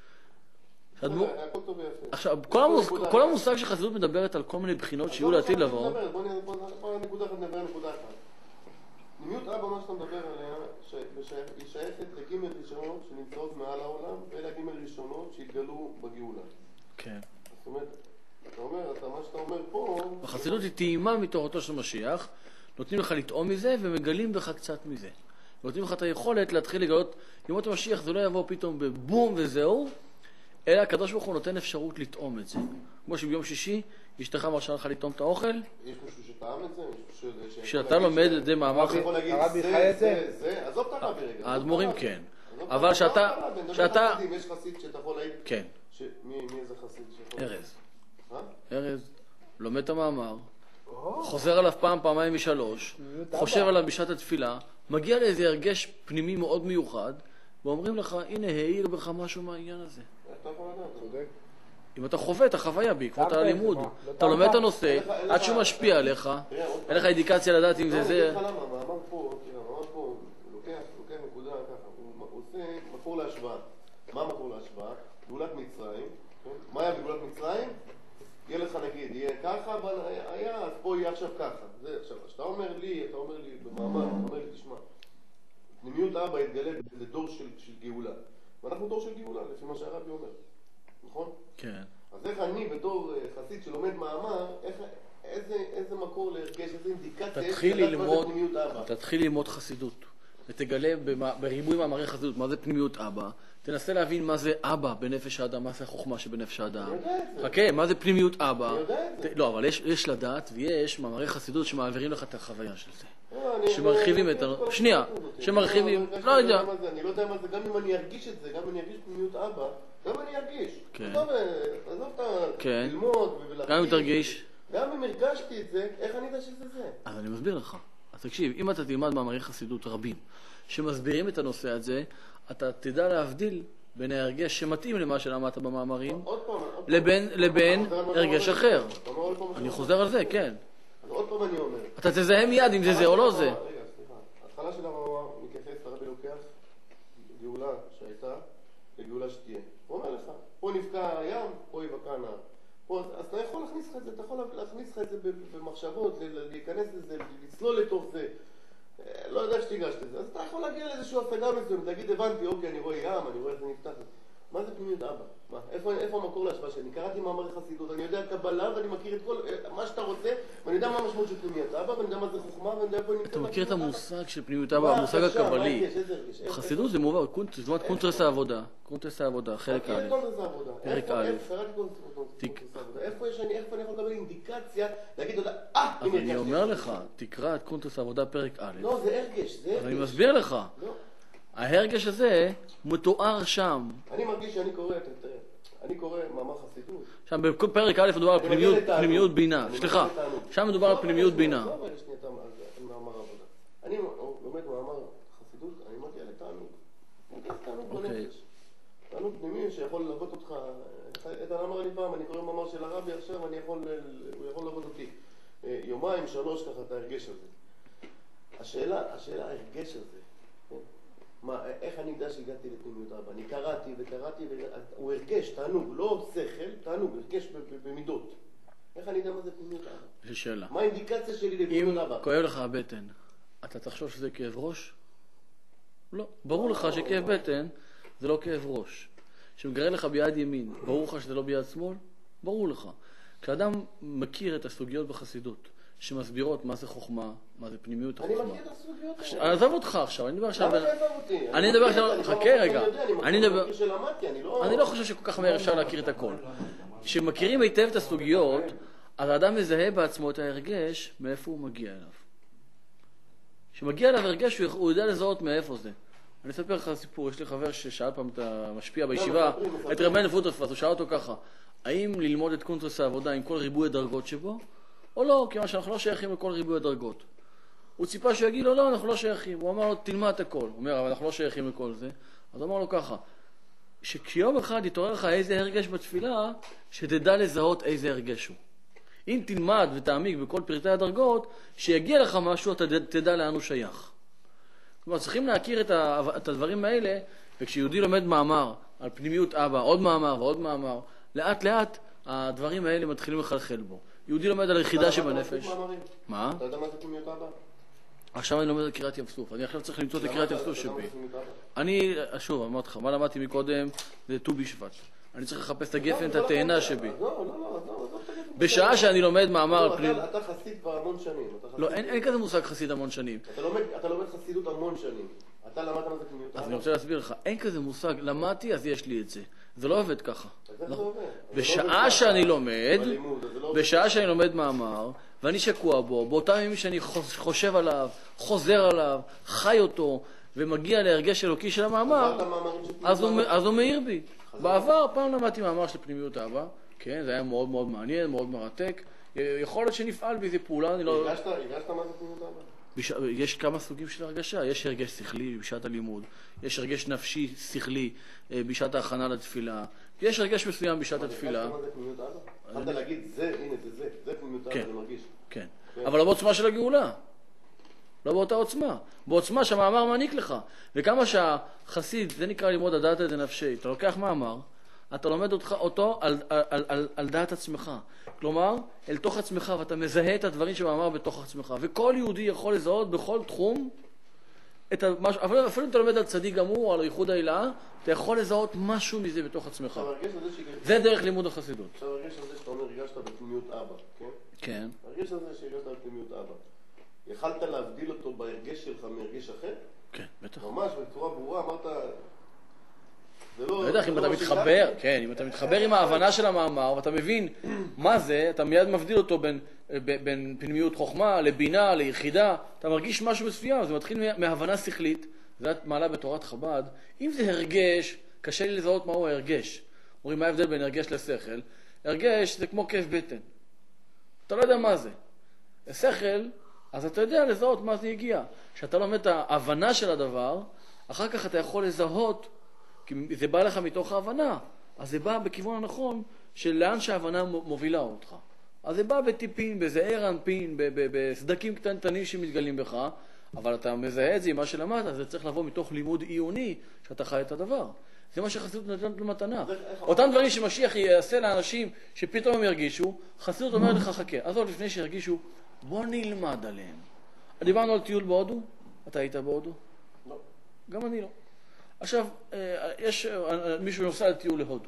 עכשיו, כל המושג שחסידות מדברת על כל מיני בחינות שיהיו לעתיד לבוא.
בוא נקודה אחת נדבר נקודה אחת. פנימיות אבא, מה שאתה מדבר עליה, היא שייכת לגימל ראשונות שנמצאות מעל העולם, ואלה גימל ראשונות שהתגלו בגאולה.
כן.
זאת אומרת, אתה אומר, מה שאתה אומר פה...
החסידות היא טעימה מתורתו של משיח, נותנים לך לטעום מזה ומגלים בך קצת מזה. נותנים לך את היכולת להתחיל לגלות, ימות המשיח זה לא יבוא פתאום בבום וזהו, אלא הקדוש ברוך הוא נותן אפשרות לטעום את זה. כמו שביום שישי, אשתך מרשה לך לטעום את האוכל,
יש מישהו שטעם את זה? מישהו ש-
כשאתה לומד את זה מאמר...
אתה יכול להגיד,
הרבי
זה,
חי את
זה, זה, עזוב את הרבי רגע.
האדמו"רים
עזוב את הרבי.
כן.
עזוב את
אבל
הרבי,
שאתה...
עזוב את הרבי, נדבר
שאתה...
על חסידים, יש חסיד שאתה יכול להגיד...
כן.
ש- מי מי איזה חסיד שיכול להגיד?
ארז.
אה?
ארז לומד את המאמר, חוזר עליו פעם, פעמיים ושלוש, חושב עליו בשעת התפילה, מגיע לאיזה הרגש פנימי מאוד מיוחד, ואומרים לך, הנה, העיר בך משהו מהעניין הזה.
אתה יכול לדעת.
צודק.
אם אתה חווה את החוויה בעקבות
טעמת את
הלימוד,
זה, מה? לא
אתה
טעמת?
לומד את הנושא,
אין לך- אין
עד
לך-
שהוא משפיע עליך,
תראה, עוד
אין לך אינדיקציה לדעת אם
לא,
זה
אני
זה...
אגיד לך למה, המאמר פה, תראה, המאמר פה, הוא לוקח, לוקח נקודה ככה, הוא הוא עושה מקור להשוואה. מה המקור להשוואה? גאולת מצרים, כן? מה היה בגאולת מצרים? יהיה לך נגיד, יהיה ככה, אבל היה, אז פה יהיה עכשיו ככה. זה עכשיו, כשאתה אומר לי, אתה אומר לי במאמר, אתה אומר לי, תשמע, פנימיות אבא התגלה לדור של, של גאולה. ואנחנו דור של גאולה, לפי מה שהרבי אומר, נכון?
כן.
אז איך אני בתור אה, חסיד שלומד מאמר, איך, איזה, איזה מקור להרגש, איזה אינדיקציה יש
תתחיל
לדעת מה זה
ללמוד,
פנימיות אבא?
תתחיל ללמוד חסידות, ותגלה במה- בריבוי מאמרי חסידות מה זה פנימיות אבא, תנסה להבין מה זה אבא בנפש האדם, מה זה החוכמה שבנפש האדם.
אני יודע את זה.
חכה, מה זה פנימיות אבא?
אני יודע את זה.
ת- לא, אבל יש, יש לדעת, ויש מאמרי חסידות שמעבירים לך את החוויה של זה.
לא, אני-
שמרחיבים
אני-
את ה-
אני-
שנייה,
אני- אני-
שמרחיבים,
אני-
לא יודע.
מה זה, אני לא יודע מה זה, גם אם אני ארגיש את זה, גם אם אני ארגיש פנימיות אבא, גם אני ארגיש.
כן.
עזוב, אה, עזוב את ה...
כן.
ללמוד ולהרגיש.
גם אם תרגיש.
גם אם הרגשתי את זה, איך אני יודע שזה זה?
אז אני מסביר לך. אז תקשיב, אם אתה תלמד מאמרי חסידות רבים שמסבירים את הנושא הזה, אתה תדע להבדיל בין ההרגש שמתאים למה שלמדת במאמרים,
עוד פעם, עוד פעם.
לבין, לבין
אתה חוזר על מה
הרגש
אתה אומר?
אחר.
אתה אומר עוד פעם
אני
משהו?
חוזר על זה, כן.
אז עוד פעם אני אומר.
אתה תזהה מיד אם זה זה או לא זה.
רגע, סליחה. ההתחלה של המאמר מתייחס, הרבי לוקח גאולה שהייתה לגאולה שתהיה. הוא אומר לך, פה נבקע הים, פה יבקע נהר. פה, אז אז אתה יכול להכניס לך את זה, אתה יכול להכניס לך את זה במחשבות, ל- ל- להיכנס לזה, לצלול לתוך זה. אה, לא יודע שתיגשת לזה. אז אתה יכול להגיע לאיזושהי השגה מסוימת, להגיד, הבנתי, אוקיי, אני רואה ים, אני רואה איך זה נפתח. מה זה פנימיות אבא? מה? איפה, איפה המקור להשוואה שלי? קראתי מאמרי חסידות, אני יודע קבלה ואני מכיר את כל, מה שאתה רוצה, ואני יודע מה המשמעות של פנימיות אבא, ואני יודע מה זה חוכמה, ואני יודע איפה אני נמצא.
אתה מכיר את
בפנימיות אבא.
המושג של פנימיות אבא,
מה
המושג
הקשה? מה
הקבלי.
יש? איזה הרגש? איפה-
בחסידות זה מובן, קונט- זאת אומרת קונטרס העבודה. קונטרס העבודה, חלק
מכיר את
א'.
קונטרס העבודה.
פרק
איפה-
א'.
איפה- קראתי קונטרס
תיק.
קונטרס העבודה. איפה יש אני, איפה אני יכול לקבל אינדיקציה, להגיד, אתה יודע, אה,
אז
הנה
אני
הרגשתי.
אומר לך, תקרא את קונטרס העבודה פרק א',
לא, זה הרגש, זה
אז אני
הרגש.
מסביר לך.
לא.
ההרגש הזה מתואר שם.
אני מרגיש שאני קורא, תראה, אני קורא מאמר חסידות.
שם בפרק א' מדובר על
אני
פנימיות-
מגיע לתענוג.
פנימיות בינה.
אני
סליחה,
מגיע לתענוג.
שם מדובר על
לא,
פנימיות
אבל
בינה.
לא, אבל יש לי את המ- מאמר עבודה. אני לומד מאמר חסידות, אני מגיע לתענוג. מגיע לתענוג
אוקיי.
בנפש. תענוג פנימי שיכול ללוות אותך. איתן אמר לי פעם, אני קורא מאמר של הרבי עכשיו, אני יכול, הוא יכול ללוות אותי אה, יומיים, שלוש, ככה, את ההרגש הזה. השאלה, השאלה, ההרגש הזה, כן? מה, איך אני יודע שהגעתי לפנימיות אבא? אני קראתי וקראתי, הוא הרגש, תענוג, לא שכל, תענוג, הרגש ב- ב- במידות. איך אני יודע מה זה פנימיות אבא?
יש שאלה.
מה האינדיקציה שלי
אם
לפנימיות אבא?
כואב לך הבטן, אתה תחשוב שזה כאב ראש? לא. ברור לך שכאב בטן זה לא כאב ראש. שמגרה לך ביד ימין, ברור לך שזה לא ביד שמאל? ברור לך. כשאדם מכיר את הסוגיות בחסידות, שמסבירות מה זה חוכמה, מה זה פנימיות
אני
החוכמה.
מכיר את הסוגיות
עכשיו,
האלה.
עזוב אותך עכשיו, אני מדבר עכשיו...
למה תעזוב אותי?
אני
מכיר
מדבר
את זה,
עכשיו-
אני
חכה
לא מכיר,
רגע.
אני יודע,
אני
אני
מדבר-
מכיר שלמדתי, אני לא...
אני לא חושב שכל כך מהר אפשר להכיר את הכל. כשמכירים היטב את הסוגיות, אז האדם מזהה בעצמו את ההרגש מאיפה הוא מגיע אליו. כשמגיע אליו הרגש, הוא- הוא יודע לזהות מאיפה זה. אני אספר לך סיפור, יש לי חבר ששאל פעם את המשפיע בישיבה,
מספרים, מספרים.
את רבן פוטרפס, הוא שאל אותו ככה, האם ללמוד את קונטרס העבודה עם כל ריבוי הדרגות שבו, או לא, כיוון שאנחנו לא שייכים לכל ריבוי הדרגות. הוא ציפה שהוא יגיד לו, לא, אנחנו לא שייכים. הוא אמר לו, תלמד את הכל. הוא אומר, אבל אנחנו לא שייכים לכל זה. אז הוא אמר לו ככה, שכשיום אחד יתעורר לך איזה הרגש בתפילה, שתדע לזהות איזה הרגש הוא. אם תלמד ותעמיק בכל פרטי הדרגות, שיגיע לך משהו, אתה תדע לאן הוא שייך. כלומר, צריכים להכיר את, ה, את הדברים האלה, וכשיהודי לומד מאמר על פנימיות אבא, עוד מאמר ועוד מאמר, לאט לאט הדברים האלה מתחילים לחלחל בו. יהודי לומד על היחידה שבנפש. מה?
אתה יודע מה זה פנימיות אבא?
עכשיו אני לומד על קריאת ים סוף. אני עכשיו צריך למצוא את קריאת ים סוף
אתה יודע מה
שבי.
זה פנימיות אבא?
אני, שוב, אמרתי לך, מה למדתי מקודם? זה ט"ו בשבט. אני צריך לחפש את הגפן, את
לא, לא,
התאנה
לא,
שבי.
לא, לא, לא, לא, עזוב את הגפן.
בשעה שאני לומד מאמר על
לא,
פנים...
אתה- אתה חסיד כבר המון שנים. אתה חסיד-
לא, אין אין כזה מושג חסיד המון שנים.
אתה לומד- אתה לומד חסידות המון שנים. אתה למדת מה זה פנימיות
אז
אבא?
אני רוצה להסביר לך, אין כזה מושג, למדתי אז יש לי את זה. זה לא עובד ככה.
אז איך זה עובד? אז זה לא
בשעה
עובד
שאני
ככה.
לומד,
בלימוד, אז זה לא עובד
בשעה שאני לומד מאמר, ואני שקוע בו, באותם ימים שאני חושב עליו, חוזר עליו, חי אותו, ומגיע להרגש אלוקי של המאמר,
חזרת מאמרים של פנימיות
אז הוא,
אבא?
אז הוא מאיר בי. בעבר, פעם למדתי מאמר של פנימיות אבא, כן, זה היה מאוד מאוד מעניין, מאוד מרתק. יכול להיות שנפעל באיזה פעולה, אני לא...
הרגשת, הרגשת מה זה פנימיות אבא?
בש... יש כמה סוגים של הרגשה, יש הרגש שכלי בשעת הלימוד, יש הרגש נפשי שכלי אה, בשעת ההכנה לתפילה, יש הרגש מסוים בשעת התפילה.
הרגשת מה זה פנימיות אבא? יכולת להגיד, זה, הנה, זה זה, זה פנימיות אבא,
כן.
אני מרגיש.
כן, אבל לא בעוצמה של הגאולה, לא באותה עוצמה, בעוצמה שהמאמר מעניק לך. וכמה שהחסיד, זה נקרא ללמוד הדעת את נפשי, אתה לוקח מאמר, אתה לומד אותך, אותו על, על, על, על דעת עצמך. כלומר, אל תוך עצמך, ואתה מזהה את הדברים שמאמר בתוך עצמך. וכל יהודי יכול לזהות בכל תחום, את המש... אפילו, אפילו אם אתה לומד על צדיק גמור, או על ייחוד העילה, אתה יכול לזהות משהו מזה בתוך עצמך.
עכשיו הרגש הזה שהגשת...
זה דרך לימוד החסידות.
עכשיו הרגש הזה שאתה אומר, הרגשת בפנימיות אבא, כן?
כן.
הרגש הזה שהרגשת בפנימיות אבא. יכלת להבדיל אותו בהרגש שלך מהרגש אחר?
כן, בטח.
ממש, בצורה ברורה, אמרת... זה לא...
לא יודע, אם אתה מתחבר, כן, אם אתה מתחבר עם ההבנה של המאמר, ואתה מבין מה זה, אתה מיד מבדיל אותו בין, בין פנימיות חוכמה, לבינה, ליחידה, אתה מרגיש משהו מסוים, זה מתחיל מהבנה שכלית, זה את מעלה בתורת חב"ד. אם זה הרגש, קשה לי לזהות מהו ההרגש. אומרים, מה ההבדל בין הרגש לשכל? הרגש זה כמו כאב בטן. אתה לא יודע מה זה. השכל, אז אתה יודע לזהות מה זה הגיע. כשאתה לומד את ההבנה של הדבר, אחר כך אתה יכול לזהות, כי זה בא לך מתוך ההבנה, אז זה בא בכיוון הנכון של לאן שההבנה מובילה אותך. אז זה בא בטיפין, בזעיר אנפין, בסדקים קטנטנים שמתגלים בך, אבל אתה מזהה את זה עם מה שלמדת, אז זה צריך לבוא מתוך לימוד עיוני שאתה חי את הדבר. זה מה שחסידות נותנת למתנה. אותם דברים שמשיח יעשה לאנשים שפתאום הם ירגישו, חסידות אומרת לך חכה. אז עוד לפני שירגישו, בוא נלמד עליהם. דיברנו על טיול בהודו? אתה היית בהודו?
לא.
גם אני לא. עכשיו, יש מישהו נוסע לטיול להודו.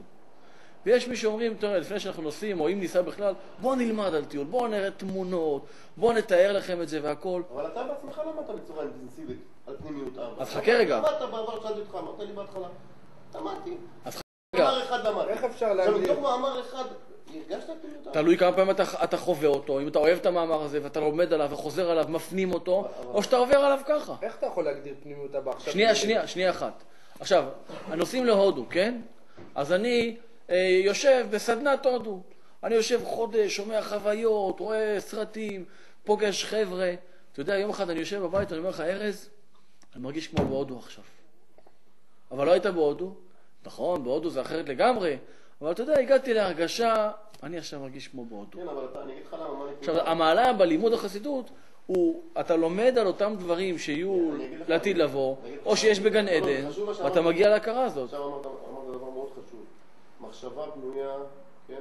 ויש מי שאומרים, תראה, לפני שאנחנו נוסעים, או אם ניסע בכלל, בוא נלמד על טיול, בוא נראה תמונות, בוא נתאר לכם את זה והכל.
אבל אתה בעצמך למדת בצורה אינטנסיבית על פנימיות אבא.
אז חכה רגע.
למדת בעבר, שאלתי אותך, אמרת לי בהתחלה. למדתי.
אז חכה רגע.
מאמר אחד למדתי.
איך אפשר
עכשיו,
להגדיר?
מתוך מאמר אחד, הרגשת פנימיות אבא?
תלוי כמה פעמים אתה, אתה חווה אותו, אם אתה אוהב את המאמר הזה ואתה לומד עליו וחוזר עליו, מפנים אותו, או שאתה עובר עליו ככה.
איך אתה יכול להגדיר פנימיות אבא עכשיו?
שנייה, שנייה, שנייה אחת. עכשיו, הנוסעים להודו, כן? אז אני אה, יושב בסדנת הודו. אני יושב חודש, שומע חוויות, רואה סרטים, פוגש חבר'ה. אתה יודע, יום אחד אני יושב בבית, אני אומר לך, ארז, אני מרגיש כמו בהודו עכשיו. אבל לא היית בהודו? נכון, בהודו זה אחרת לגמרי. אבל אתה יודע, הגעתי להרגשה, אני עכשיו מרגיש כמו בהודו.
כן, אבל אתה, אני אגיד לך למה, מה אני...
עכשיו, המעלה בלימוד החסידות הוא, אתה לומד על אותם דברים שיהיו לעתיד לבוא, או שיש בגן עדן, ואתה מגיע להכרה הזאת.
עכשיו אמרת דבר מאוד חשוב. מחשבה בנויה, כן,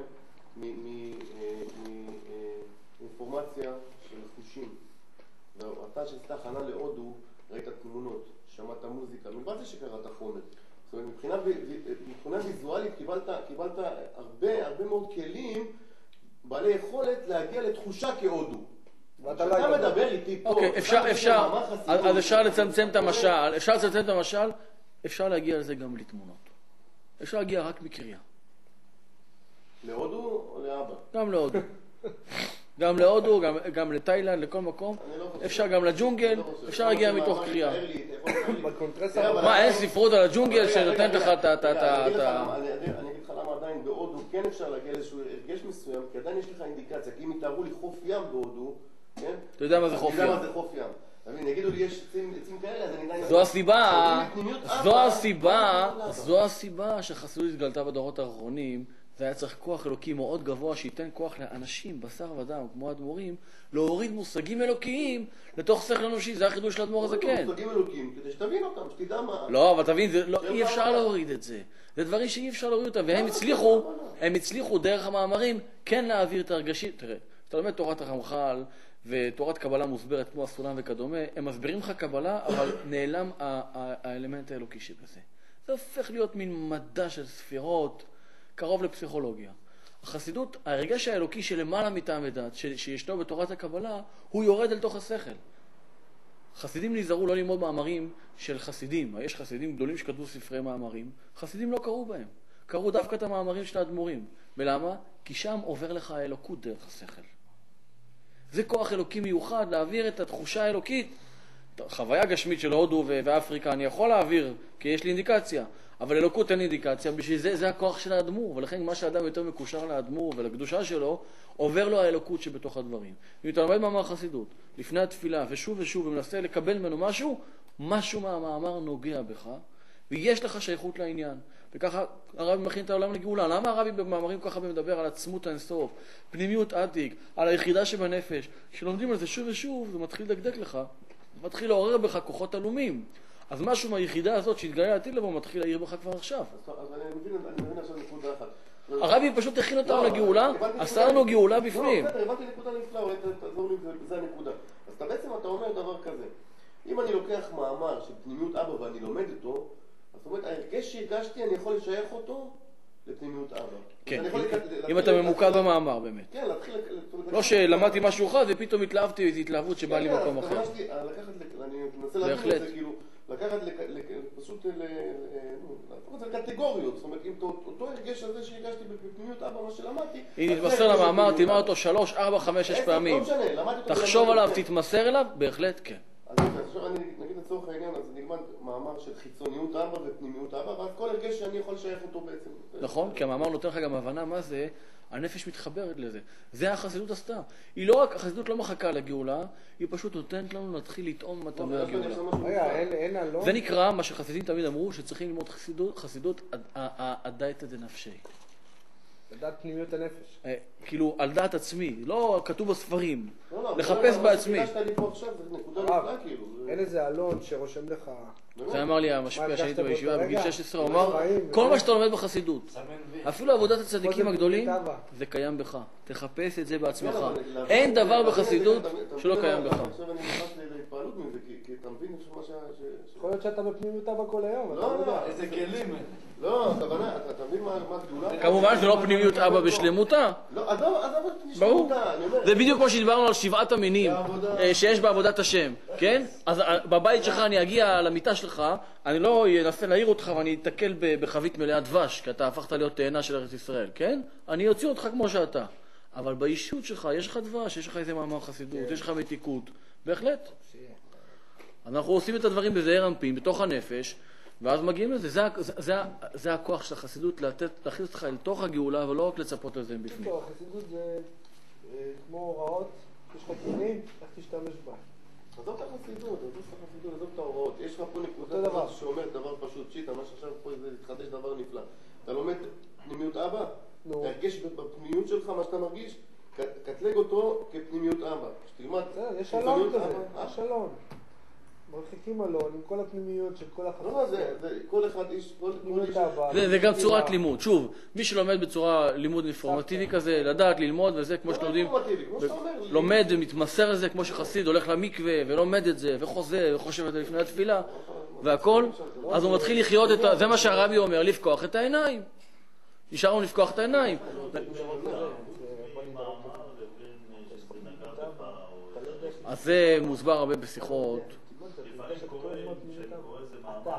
מאינפורמציה של חושים. ואתה שעשית הכנה להודו, ראית תמונות, שמעת מוזיקה, מלבד זה שקראת חומר. זאת אומרת, מבחינה, מבחינה ויזואלית קיבלת, קיבלת הרבה, הרבה מאוד כלים בעלי יכולת להגיע לתחושה כהודו.
ואתה
כשאתה מדבר איתי פה,
אוקיי, אפשר, אפשר, אז אפשר לצמצם את המשל, אפשר לצמצם את המשל, אפשר להגיע לזה גם לתמונות. אפשר להגיע רק מקריאה.
להודו או לאבא?
גם להודו. גם להודו, גם, גם לתאילנד, לכל מקום. אפשר גם לג'ונגל, אפשר להגיע מתוך קריאה. מה, אין ספרות על הג'ונגל שנותנת לך את ה...
אני אגיד לך למה עדיין בהודו כן אפשר להגיע לאיזשהו הרגש מסוים, כי עדיין יש לך אינדיקציה, כי אם יתארו לי חוף ים בהודו, כן?
אתה יודע מה זה חוף ים.
אתה יודע מה זה חוף ים. תבין, יגידו לי יש עצים כאלה, אז אני עדיין...
זו הסיבה, זו הסיבה, זו הסיבה שהחסידות התגלתה בדורות האחרונים. זה היה צריך כוח אלוקי מאוד גבוה שייתן כוח לאנשים, בשר ודם, כמו האדמו"רים, להוריד מושגים אלוקיים לתוך שכל אנושי. זה החידוש של האדמו"ר הזקן.
מושגים אלוקיים, כדי שתבין אותם, שתדע מה...
לא, אבל תבין, אי אפשר להוריד את זה. זה דברים שאי אפשר להוריד אותם, והם הצליחו, הם הצליחו דרך המאמרים כן להעביר את הרגשים. תראה, אתה לומד תורת הרמח"ל ותורת קבלה מוסברת כמו הסולם וכדומה, הם מסבירים לך קבלה, אבל נעלם האלמנט האלוקי שבזה. זה הופך להיות מין מדע של ספירות, קרוב לפסיכולוגיה. החסידות, הרגש האלוקי שלמעלה מטעם דת, שישנו בתורת הקבלה, הוא יורד אל תוך השכל. חסידים נזהרו לא ללמוד מאמרים של חסידים. יש חסידים גדולים שכתבו ספרי מאמרים, חסידים לא קראו בהם. קראו דווקא את המאמרים של האדמו"רים. ולמה? כי שם עובר לך האלוקות דרך השכל. זה כוח אלוקי מיוחד להעביר את התחושה האלוקית. חוויה גשמית של הודו ואפריקה אני יכול להעביר, כי יש לי אינדיקציה. אבל אלוקות אין אינדיקציה, בשביל זה, זה הכוח של האדמו"ר. ולכן מה שאדם יותר מקושר לאדמו"ר ולקדושה שלו, עובר לו האלוקות שבתוך הדברים. אם אתה לומד מאמר חסידות, לפני התפילה, ושוב ושוב, ומנסה לקבל ממנו משהו, משהו מהמאמר נוגע בך, ויש לך שייכות לעניין. וככה הרבי מכין את העולם לגאולה. למה הרבי במאמרים ככה מדבר על עצמות האינסוף, פנימיות עתיק, על היחידה שבנפש? כשלומדים על זה שוב ושוב, זה מתחיל לדקדק לך, זה מתחיל לעורר בך כוחות עלומים. אז משהו מהיחידה הזאת שהתגלה לעתיד לבוא מתחיל להעיר בך כבר עכשיו.
אז אני מבין, אני מבין עכשיו נקודה אחת.
הרבי פשוט הכין אותנו לגאולה, עשה לנו גאולה בפנים.
לא, בסדר, הבנתי נקודה נפלאה, אולי תעזור לי, זה הנקודה. אז אתה בעצם אתה אומר דבר כזה, אם אני לוקח מאמר של פנימיות אבא ואני לומד אותו, זאת אומרת, ההרגש שהרגשתי, אני יכול לשייך אותו לפנימיות אבא.
כן, אם אתה ממוקד במאמר באמת.
כן, להתחיל...
לא שלמדתי משהו אחד ופתאום התלהבתי, איזו התלהבות שבאה לי מקום אחר.
אני מנסה להבין את זה, כאילו, לקחת פשוט להפוך את זה לקטגוריות. זאת אומרת, אם אותו הרגש הזה שהרגשתי בפנימיות אבא, מה שלמדתי...
אם תתמסר למאמר, תלמד אותו שלוש, ארבע, חמש, שש פעמים. תחשוב עליו, תתמסר אליו, בהחלט כן.
אז עכשיו אני נגיד לצורך העניין, אז נלמד מאמר של חיצוניות אבא ופנימיות אבא, ואז כל הרגש שאני יכול לשייך אותו בעצם.
נכון, כי המאמר נותן לך גם הבנה מה זה, הנפש מתחברת לזה. זה החסידות עשתה. היא לא רק, החסידות לא מחכה לגאולה, היא פשוט נותנת לנו להתחיל לטעום מטעמי הגאולה. זה נקרא, מה שחסידים תמיד אמרו, שצריכים ללמוד חסידות עד דאתא דנפשי.
לדעת פנימיות הנפש.
כאילו, על דעת עצמי, לא כתוב בספרים, לחפש בעצמי.
אין איזה אלון שרושם לך...
זה אמר לי המשפיע שהייתי בישיבה בגיל שש עשרה, הוא אמר, כל מה שאתה לומד בחסידות, אפילו עבודת הצדיקים הגדולים, זה קיים בך. תחפש את זה בעצמך. אין דבר בחסידות שלא קיים בך.
עכשיו אני נכנס להתפעלות מזה, כי אתה מבין שמה ש...
יכול להיות שאתה בפנימיות אבא כל היום.
לא, לא, איזה כלים. לא, הכוונה, אתה מבין מה הגדולה?
כמובן זה לא פנימיות אבא בשלמותה.
לא, אז אבל
ברור. זה בדיוק כמו שדיברנו על שבעת המינים שיש בעבודת השם, כן? אז בבית שלך אני אגיע למיטה שלך, אני לא אנסה להעיר אותך ואני אתקל בחבית מלאה דבש, כי אתה הפכת להיות תאנה של ארץ ישראל, כן? אני אוציא אותך כמו שאתה. אבל באישות שלך יש לך דבש, יש לך איזה מאמר חסידות, יש לך מתיקות, בהחלט. אנחנו עושים את הדברים בזעיר אנפין, בתוך הנפש, ואז מגיעים לזה. זה, זה, זה, זה הכוח של החסידות, להכניס אותך אל תוך הגאולה, ולא רק לצפות לזה בפנים.
החסידות זה כמו הוראות, יש לך כלים, איך תשתמש בה.
עזוב את החסידות, עזוב את החסידות, עזוב את ההוראות. יש לך פה נקודה דבר שאומר דבר פשוט, שיטה, מה שעכשיו פה זה להתחדש דבר נפלא. אתה לומד פנימיות אבא, תרגיש בפנימיות שלך מה שאתה מרגיש, קטלג אותו כפנימיות אבא. שתלמד
יש אלון כזה, יש אלון. מרחיקים אלון עם כל הפנימיות של כל החסידות.
לא, זה, כל אחד איש, כל איש.
זה גם צורת לימוד. שוב, מי שלומד בצורה לימוד אינפורמטיבי כזה, לדעת, ללמוד, וזה כמו שלומדים, לומד ומתמסר לזה כמו שחסיד, הולך למקווה ולומד את זה, וחוזר, וחושב את זה לפני התפילה, והכל, אז הוא מתחיל לחיות את ה... זה מה שהרבי אומר, לפקוח את העיניים. נשארנו לפקוח את העיניים. אז זה מוסבר הרבה בשיחות.
לפעמים קורה, כשאני קורא איזה מאמר,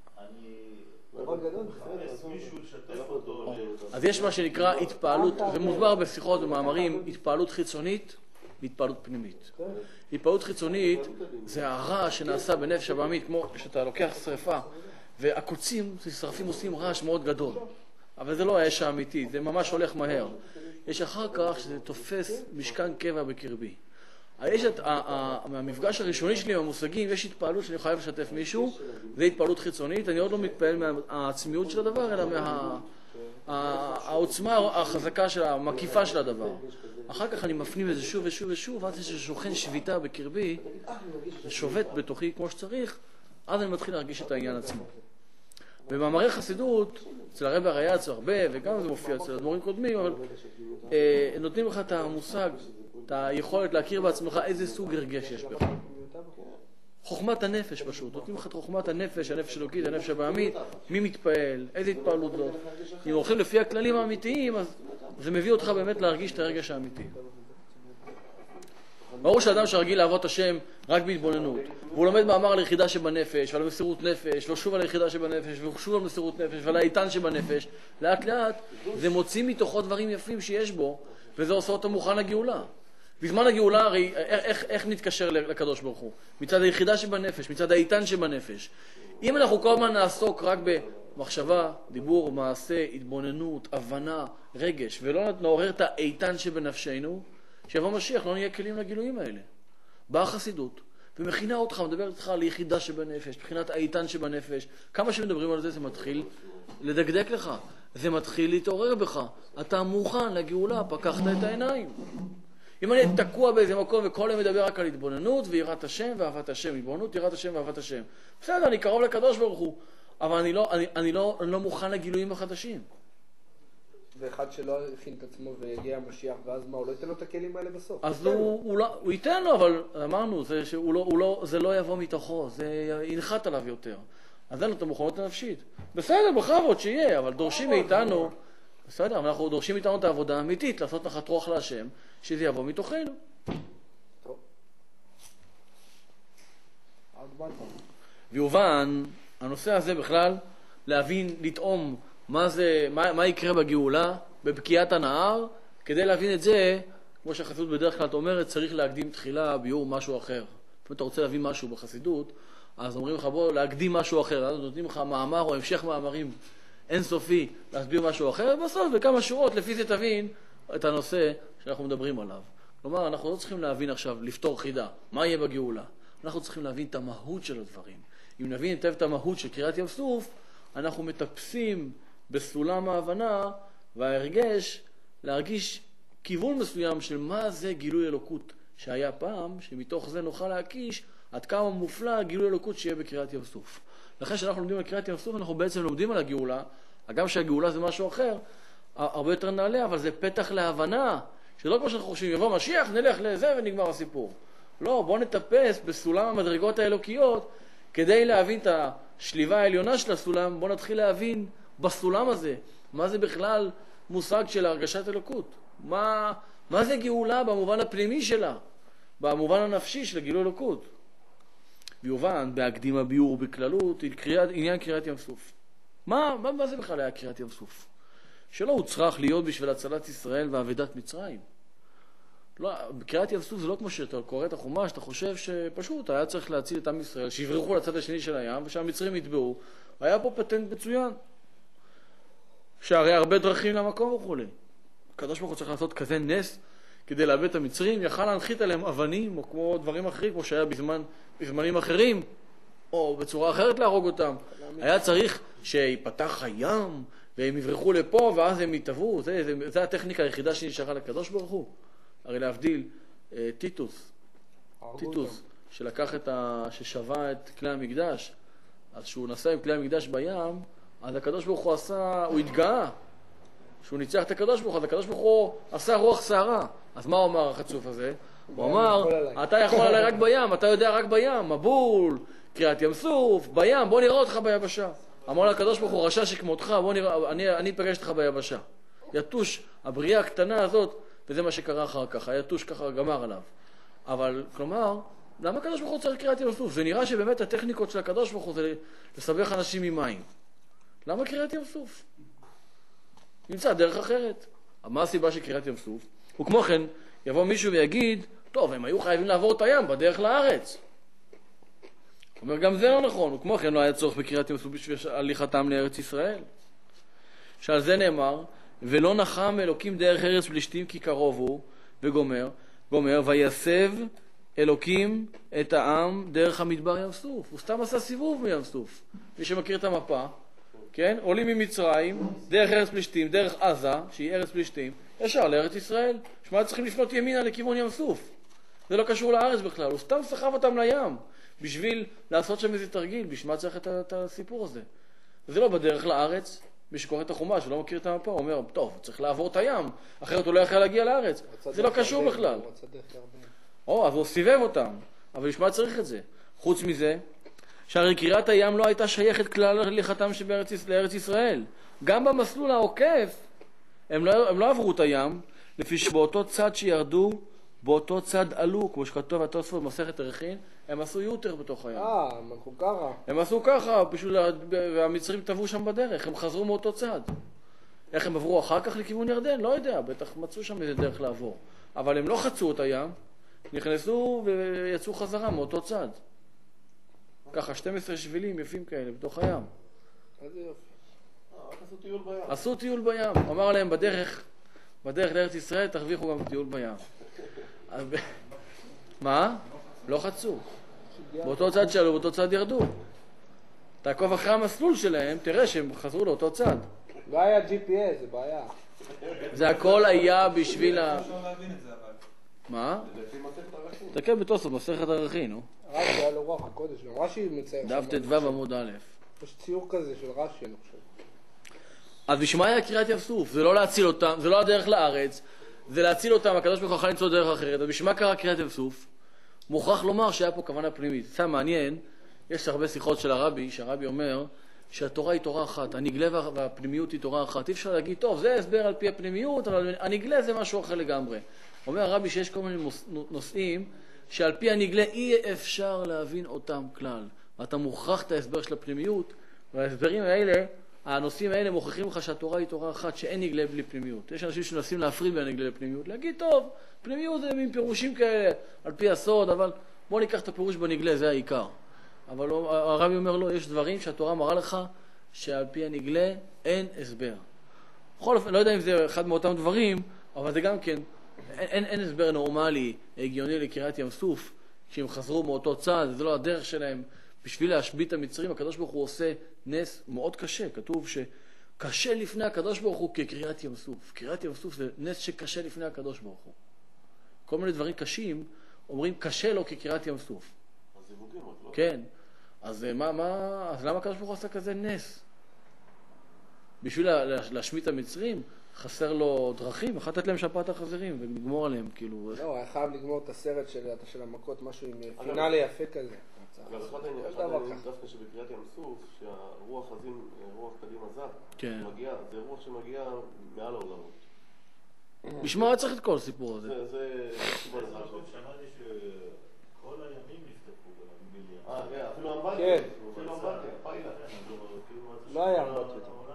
אני מחפש מישהו לשתף אותו.
אז יש מה שנקרא התפעלות, זה מוסבר בשיחות ומאמרים, התפעלות חיצונית והתפעלות פנימית. התפעלות חיצונית זה הרעש שנעשה בנפש הבאמית, כמו שאתה לוקח שריפה, והקוצים, ששרפים עושים רעש מאוד גדול. אבל זה לא האש האמיתית, זה ממש הולך מהר. יש אחר כך שזה תופס משכן קבע בקרבי. יש את, מהמפגש הראשוני שלי עם המושגים, יש התפעלות שאני חייב לשתף מישהו, זה התפעלות חיצונית, אני עוד לא מתפעל מהעצמיות של הדבר, אלא מהעוצמה החזקה של המקיפה של הדבר. אחר כך אני מפנים את זה שוב ושוב ושוב, עד ששוכן שביטה בקרבי, ושובת בתוכי כמו שצריך, אז אני מתחיל להרגיש את העניין עצמו. במאמרי חסידות, אצל הרבי הריי"צ הרבה, וגם זה מופיע אצל אדמו"רים קודמים, אבל אה, נותנים לך את המושג, את היכולת להכיר בעצמך איזה סוג הרגש יש בך. חוכמת הנפש פשוט, נותנים לך את חוכמת הנפש, הנפש אלוקית, הנפש הבאמית, מי מתפעל, איזה התפעלות זאת. אם הולכים לפי הכללים האמיתיים, אז זה מביא אותך באמת להרגיש את הרגש האמיתי. ברור שאדם שרגיל לעבוד את השם רק בהתבוננות, והוא לומד מאמר על היחידה שבנפש, ועל מסירות נפש, ושוב על היחידה שבנפש, ושוב על מסירות נפש, ועל האיתן שבנפש, לאט לאט זה מוציא מתוכו דברים יפים שיש בו, וזה עושה אותו מוכן לגאולה. בזמן הגאולה הרי איך, איך נתקשר לקדוש ברוך הוא? מצד היחידה שבנפש, מצד האיתן שבנפש. אם אנחנו כל הזמן נעסוק רק במחשבה, דיבור, מעשה, התבוננות, הבנה, רגש, ולא נעורר את האיתן שבנפשנו, שיבוא משיח, לא נהיה כלים לגילויים האלה. באה חסידות, ומכינה אותך, מדברת איתך על יחידה שבנפש, מבחינת האיתן שבנפש. כמה שמדברים על זה, זה מתחיל לדקדק לך. זה מתחיל להתעורר בך. אתה מוכן לגאולה, פקחת את העיניים. אם אני תקוע באיזה מקום וכל היום מדבר רק על התבוננות ויראת השם ואהבת השם, התבוננות, יראת השם ואהבת השם. בסדר, אני קרוב לקדוש ברוך הוא, אבל אני לא, אני, אני לא, אני לא מוכן לגילויים החדשים.
ואחד שלא הכין את עצמו והגיע המשיח, ואז מה, הוא לא ייתן לו את הכלים האלה בסוף?
אז הוא, הוא, לא, הוא ייתן לו, אבל אמרנו, זה, שהוא לא, הוא לא, זה לא יבוא מתוכו, זה ינחת עליו יותר. אז אין לו את המוכנות הנפשית. בסדר, בכבוד שיהיה, אבל דורשים מאיתנו, בסדר, אבל אנחנו דורשים מאיתנו את העבודה האמיתית, לעשות נחת רוח להשם, שזה יבוא מתוכנו.
טוב.
ויובן, הנושא הזה בכלל, להבין, לטעום מה זה, מה, מה יקרה בגאולה, בבקיעת הנהר, כדי להבין את זה, כמו שהחסידות בדרך כלל אומרת, צריך להקדים תחילה ביור משהו אחר. אם אתה רוצה להבין משהו בחסידות, אז אומרים לך בוא להקדים משהו אחר, אז נותנים לך מאמר או המשך מאמרים אינסופי להסביר משהו אחר, ובסוף בכמה שורות לפי זה תבין את הנושא שאנחנו מדברים עליו. כלומר, אנחנו לא צריכים להבין עכשיו, לפתור חידה, מה יהיה בגאולה. אנחנו צריכים להבין את המהות של הדברים. אם נבין היטב את המהות של קריאת ים סוף, אנחנו מטפסים בסולם ההבנה וההרגש להרגיש כיוון מסוים של מה זה גילוי אלוקות שהיה פעם, שמתוך זה נוכל להקיש עד כמה מופלא גילוי אלוקות שיהיה בקריאת ים סוף. לכן שאנחנו לומדים על קריאת ים סוף, אנחנו בעצם לומדים על הגאולה, אגם שהגאולה זה משהו אחר, הרבה יותר נעלה, אבל זה פתח להבנה, שלא כמו שאנחנו חושבים, יבוא משיח, נלך לזה ונגמר הסיפור. לא, בוא נטפס בסולם המדרגות האלוקיות, כדי להבין את השליבה העליונה של הסולם, בוא נתחיל להבין בסולם הזה, מה זה בכלל מושג של הרגשת אלוקות. מה, מה זה גאולה במובן הפנימי שלה, במובן הנפשי של גילוי אלוקות. ויובן, בהקדים הביור בכללות, עניין קריאת ים סוף. מה, מה, מה זה בכלל היה קריאת ים סוף? שלא הוא צריך להיות בשביל הצלת ישראל ועבדת מצרים. לא, בקריאת ים סוף זה לא כמו שאתה קורא את החומש, אתה חושב שפשוט היה צריך להציל את עם ישראל, שיברחו לצד השני של הים ושהמצרים יטבעו. היה פה פטנט מצוין. שהרי הרבה דרכים למקום וכו'. הקדוש ברוך הוא צריך לעשות כזה נס כדי לאבד את המצרים, יכל להנחית עליהם אבנים או כמו דברים אחרים, כמו שהיה בזמן, בזמנים אחרים, או בצורה אחרת להרוג אותם. היה צריך שיפתח הים והם יברחו לפה ואז הם יטבעו. זה, זה, זה הטכניקה היחידה שנשארה לקדוש ברוך הוא. הרי להבדיל, טיטוס, טיטוס, שלקח את ה... ששווה את כלי המקדש, אז שהוא נסע עם כלי המקדש בים, אז הקדוש ברוך הוא עשה, הוא התגאה, שהוא ניצח את הקדוש ברוך הוא, אז הקדוש ברוך הוא עשה רוח שערה. אז מה הוא אמר החצוף הזה? הוא אמר, אתה יכול עליי רק בים, אתה יודע רק בים, מבול, קריאת ים סוף, בים, בוא נראה אותך ביבשה. אמר לה הקדוש ברוך הוא, רשע שכמותך, בוא נראה, אני, אני אפגש אותך ביבשה. יתוש, הבריאה הקטנה הזאת, וזה מה שקרה אחר כך, היתוש ככה גמר עליו. אבל, כלומר, למה הקדוש ברוך הוא צריך קריאת ים סוף? זה נראה שבאמת הטכניקות של הקדוש ברוך הוא זה לסבך אנשים ממים. למה קריאת ים סוף? נמצא דרך אחרת. אבל מה הסיבה של קריאת ים סוף? וכמו כן, יבוא מישהו ויגיד, טוב, הם היו חייבים לעבור את הים בדרך לארץ. אומר, גם זה לא נכון. וכמו כן לא היה צורך בקריאת ים סוף בשביל הליכתם לארץ ישראל. שעל זה נאמר, ולא נחם אלוקים דרך ארץ פלישתים כי קרוב הוא, וגומר, גומר, ויסב אלוקים את העם דרך המדבר ים סוף. הוא סתם עשה סיבוב מים סוף. מי שמכיר את המפה, כן? עולים ממצרים, דרך ארץ פלישתים, דרך עזה, שהיא ארץ פלישתים, ישר לארץ ישראל. שמה צריכים לפנות ימינה לכיוון ים סוף. זה לא קשור לארץ בכלל, הוא סתם סחב אותם לים, בשביל לעשות שם איזה תרגיל, בשביל מה צריך את, את הסיפור הזה. זה לא בדרך לארץ, מי שקורא את החומש, שלא מכיר את המפה, הוא אומר, טוב, צריך לעבור את הים, אחרת הוא לא יכול להגיע לארץ. זה לא קשור בכלל. או, אז הוא סיבב אותם, אבל בשביל מה צריך את זה? חוץ מזה, שהרי קריאת הים לא הייתה שייכת כלל להליכתם לארץ ישראל. גם במסלול העוקף, הם לא, הם לא עברו את הים, לפי שבאותו צד שירדו, באותו צד עלו, כמו שכתוב התוספות במסכת ערכין, הם עשו יותר בתוך הים.
אה, הם הלכו ככה.
הם עשו ככה, בשביל, והמצרים טבעו שם בדרך, הם חזרו מאותו צד. איך הם עברו אחר כך לכיוון ירדן? לא יודע, בטח מצאו שם איזה דרך לעבור. אבל הם לא חצו את הים, נכנסו ויצאו חזרה מאותו צד. ככה, שנים עשר שבילים יפים כאלה בתוך הים.
איזה יופי.
רק עשו טיול בים.
עשו טיול בים. אמר להם בדרך, בדרך לארץ ישראל תרוויחו גם טיול בים. אז ב- מה? לא חצו. באותו צד שעלו, באותו צד ירדו. תעקוב אחרי המסלול שלהם, תראה שהם חזרו לאותו צד.
לא היה ג'י פי אס, זה בעיה.
זה הכל היה בשביל ה...
אפשר להבין את זה, אבל.
מה?
לפי מסכת ערכים.
תסתכל בתוספות, מסכת ערכין, נו.
רש"י היה לו רוח הקודש, גם רש"י מצייר.
דף
שם.
ט"ו עמוד א'.
יש ציור כזה של רש"י, אני חושב.
אז בשביל מה היה קריאת ים סוף? זה לא להציל אותם, זה לא הדרך לארץ, זה להציל אותם, הקדוש ברוך הוא יכול למצוא דרך אחרת. אז בשביל מה קרה קריאת ים סוף? מוכרח לומר שהיה פה כוונה פנימית. סתם מעניין, יש הרבה שיחות של הרבי, שהרבי אומר שהתורה היא תורה אחת, הנגלה והפנימיות היא תורה אחת. אי אפשר להגיד, טוב, זה הסבר על פי הפנימיות, אבל הנגלה זה משהו אחר לגמרי. אומר הרבי שיש כל מיני נושאים שעל פי הנגלה אי אפשר להבין אותם כלל. ואתה מוכרח את ההסבר של הפנימיות, וההסברים האלה, הנושאים האלה מוכיחים לך שהתורה היא תורה אחת, שאין נגלה בלי פנימיות. יש אנשים שמנסים להפריד בין הנגלה לפנימיות, להגיד, טוב, פנימיות זה מין פירושים כאלה, על פי הסוד, אבל בוא ניקח את הפירוש בנגלה, זה העיקר. אבל הרבי אומר לו, יש דברים שהתורה מראה לך שעל פי הנגלה אין הסבר. בכל אופן, לא יודע אם זה אחד מאותם דברים, אבל זה גם כן, אין, אין, אין הסבר נורמלי, הגיוני לקריאת ים סוף, כשהם חזרו מאותו צד, זה לא הדרך שלהם. בשביל להשבית את המצרים, הקדוש ברוך הוא עושה נס מאוד קשה. כתוב שקשה לפני הקדוש ברוך הוא כקריאת ים סוף. קריאת ים סוף זה נס שקשה לפני הקדוש ברוך הוא. כל מיני דברים קשים, אומרים קשה לו כקריאת ים סוף.
אז זיווגים עוד לא.
כן. אז, מה, מה, אז למה הקדוש ברוך הוא עשה כזה נס? בשביל לה, להשמיט את המצרים, חסר לו דרכים, אחת לתת להם שפעת החזירים ולגמור עליהם, כאילו.
לא, היה חייב לגמור את הסרט של, של המכות, משהו עם פינאלי יפה כזה.
אבל אחד העניינים דווקא שבקריאת ים סוף, שהרוח הזין, רוח קדימה זע,
כן.
מגיע, זה רוח שמגיע מעל העולמות.
בשביל מה צריך את כל הסיפור הזה?
זה, זה...
שמעתי שכל הימים נפתחו במיליה.
אה, כן, אפילו אמבטיה.
כן.
אפילו אמבטיה, פיילה.
לא היה אמבטיה.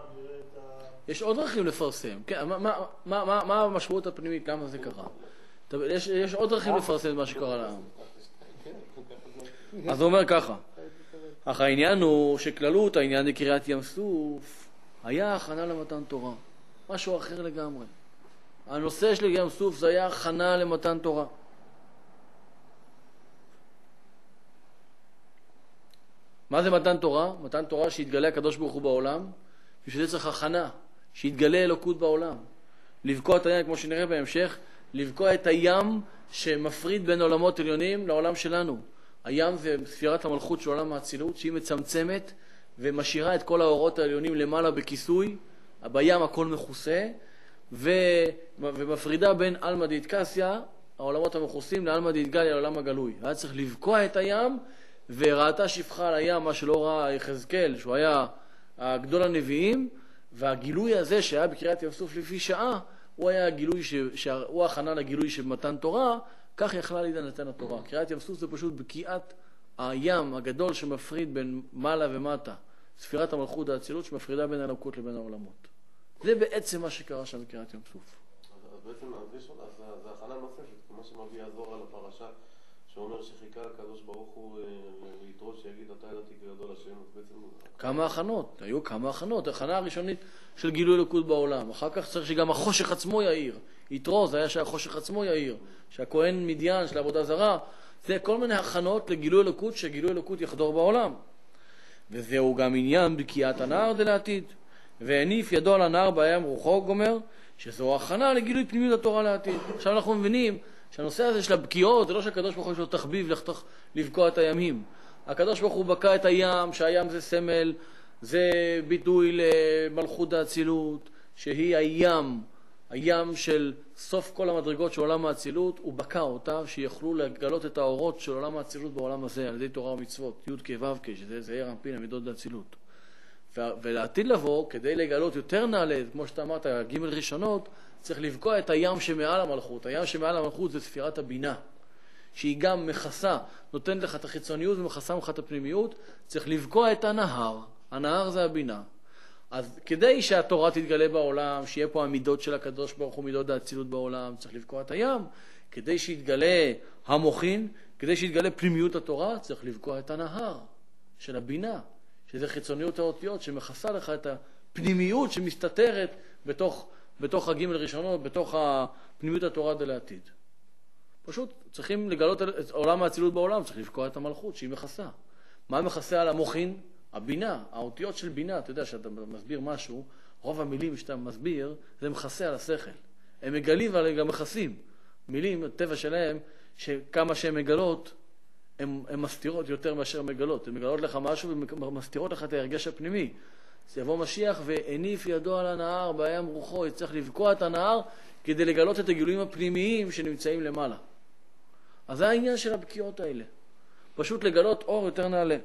יש עוד דרכים לפרסם. כן, מה, מה, מה, מה, מה המשמעות הפנימית? למה זה קרה? יש, יש עוד דרכים לפרסם את מה שקרה לעם. אז הוא אומר ככה, אך העניין הוא שכללות העניין לקריאת ים סוף היה הכנה למתן תורה, משהו אחר לגמרי. הנושא של ים סוף זה היה הכנה למתן תורה. מה זה מתן תורה? מתן תורה שהתגלה הקדוש ברוך הוא בעולם, בשביל זה צריך הכנה, שהתגלה אלוקות בעולם. לבקוע את הים, כמו שנראה בהמשך, לבקוע את הים שמפריד בין עולמות עליונים לעולם שלנו. הים זה ספירת המלכות של עולם האצילות, שהיא מצמצמת ומשאירה את כל האורות העליונים למעלה בכיסוי. בים הכל מכוסה, ו... ומפרידה בין אלמא דאיטקסיה, העולמות המכוסים, לאלמא דאיטגליה, לעולם הגלוי. היה צריך לבקוע את הים, וראתה שפחה על הים, מה שלא ראה יחזקאל, שהוא היה גדול הנביאים, והגילוי הזה שהיה בקריאת ים סוף לפי שעה, הוא היה הגילוי ש... הוא הכנה לגילוי של מתן תורה, כך יכלה להינתן התורה. קריאת ים סוף זה פשוט בקיעת הים הגדול שמפריד בין מעלה ומטה, ספירת המלכות האצילות שמפרידה בין האלוקות לבין העולמות. זה בעצם מה שקרה שם בקריאת ים סוף.
אז בעצם, אז יש עוד, אז זה הכנה נוספת, כמו שמביא הזוהר על הפרשה, שאומר שחיכה הקדוש ברוך הוא ליתרו שיגיד אתה ידעתי כגדול השם, אז בעצם...
כמה הכנות, היו כמה הכנות. הכנה הראשונית של גילוי אלוקות בעולם. אחר כך צריך שגם החושך עצמו יאיר. יתרו זה היה שהחושך עצמו יאיר. שהכהן מדיין של עבודה זרה, זה כל מיני הכנות לגילוי אלוקות, שגילוי אלוקות יחדור בעולם. וזהו גם עניין בקיעת הנהר דלעתיד. והניף ידו על הנהר בים רוחו, גומר, שזו הכנה לגילוי פנימיות התורה לעתיד. עכשיו אנחנו מבינים שהנושא הזה של הבקיעות, זה לא שהקדוש ברוך הוא יש לו תחביב לחתוך, לבקוע את הימים. הקדוש ברוך הוא בקע את הים, שהים זה סמל, זה ביטוי למלכות האצילות, שהיא הים, הים של סוף כל המדרגות של עולם האצילות, הוא בקע אותה, שיכלו לגלות את האורות של עולם האצילות בעולם הזה, על ידי תורה ומצוות, י' כ' ו' כ', שזה זעיר אנפין, המידות לאצילות. ולעתיד לבוא, כדי לגלות יותר נעלה, כמו שאתה אמרת, ג' ראשונות, צריך לבקוע את הים שמעל המלכות. הים שמעל המלכות זה ספירת הבינה, שהיא גם מכסה, נותנת לך את החיצוניות ומכסה לך את הפנימיות. צריך לבקוע את הנהר. הנהר זה הבינה. אז כדי שהתורה תתגלה בעולם, שיהיה פה המידות של הקדוש ברוך הוא, מידות האצילות בעולם, צריך לבקוע את הים. כדי שיתגלה המוחין, כדי שיתגלה פנימיות התורה, צריך לבקוע את הנהר של הבינה, שזה חיצוניות האותיות שמכסה לך את הפנימיות שמסתתרת בתוך, בתוך הגימל ראשונות, בתוך הפנימיות התורה דלעתיד. פשוט צריכים לגלות את עולם האצילות בעולם, צריך לבקוע את המלכות שהיא מכסה. מה מכסה על המוחין? הבינה, האותיות של בינה. אתה יודע, שאתה מסביר משהו, רוב המילים שאתה מסביר, זה מכסה על השכל. הם מגלים אבל גם מכסים. מילים, הטבע שלהם, שכמה שהן מגלות, הן מסתירות יותר מאשר מגלות. הן מגלות לך משהו ומסתירות לך את ההרגש הפנימי. אז יבוא משיח והניף ידו על הנהר, בים רוחו, יצטרך לבקוע את הנהר כדי לגלות את הגילויים הפנימיים שנמצאים למעלה. אז זה העניין של הבקיעות האלה. פשוט לגלות אור יותר נעלה.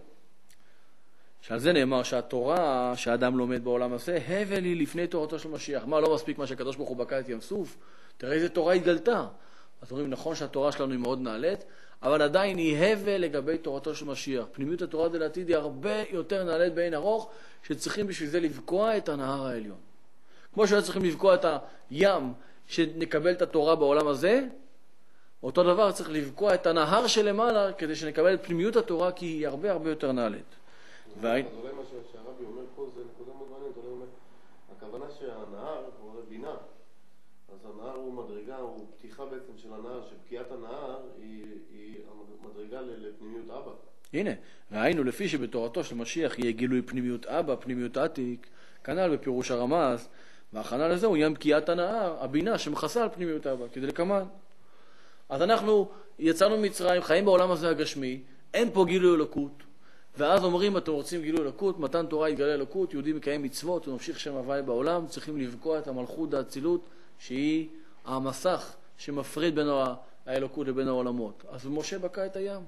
שעל זה נאמר שהתורה שהאדם לומד בעולם הזה, הבל היא לפני תורתו של משיח. מה, לא מספיק מה שהקדוש ברוך הוא בקע את ים סוף? תראה איזה תורה התגלתה. אז אומרים, נכון שהתורה שלנו היא מאוד נעלית, אבל עדיין היא הבל לגבי תורתו של משיח. פנימיות התורה דלעתיד היא הרבה יותר נעלית בעין ארוך, שצריכים בשביל זה לבקוע את הנהר העליון. כמו שהיו צריכים לבקוע את הים שנקבל את התורה בעולם הזה, אותו דבר צריך לבקוע את הנהר שלמעלה כדי שנקבל את פנימיות התורה, כי היא הרבה הרבה יותר נעלית.
אז אולי מה שהרבי אומר פה זה נקודה מאוד מעניינת, אולי אומר, הכוונה שהנהר הוא בינה, אז הנהר הוא מדרגה, הוא פתיחה בעצם של הנהר, שפקיעת הנהר היא, היא מדרגה לפנימיות אבא.
הנה, ראינו לפי שבתורתו של משיח יהיה גילוי פנימיות אבא, פנימיות עתיק, כנ"ל בפירוש הרמז, והכנה לזה הוא ים פקיעת הנהר, הבינה שמכסה על פנימיות אבא, כדי לקמן. אז אנחנו יצאנו מצרים, חיים בעולם הזה הגשמי, אין פה גילוי אלוקות, ואז אומרים, אתם רוצים גילוי אלוקות, מתן תורה יתגלה אלוקות, יהודי מקיים מצוות, הוא ממשיך שם הוואי בעולם, צריכים לבקוע את המלכות האצילות, שהיא המסך שמפריד בין האלוקות לבין העולמות. אז משה בקע את הים,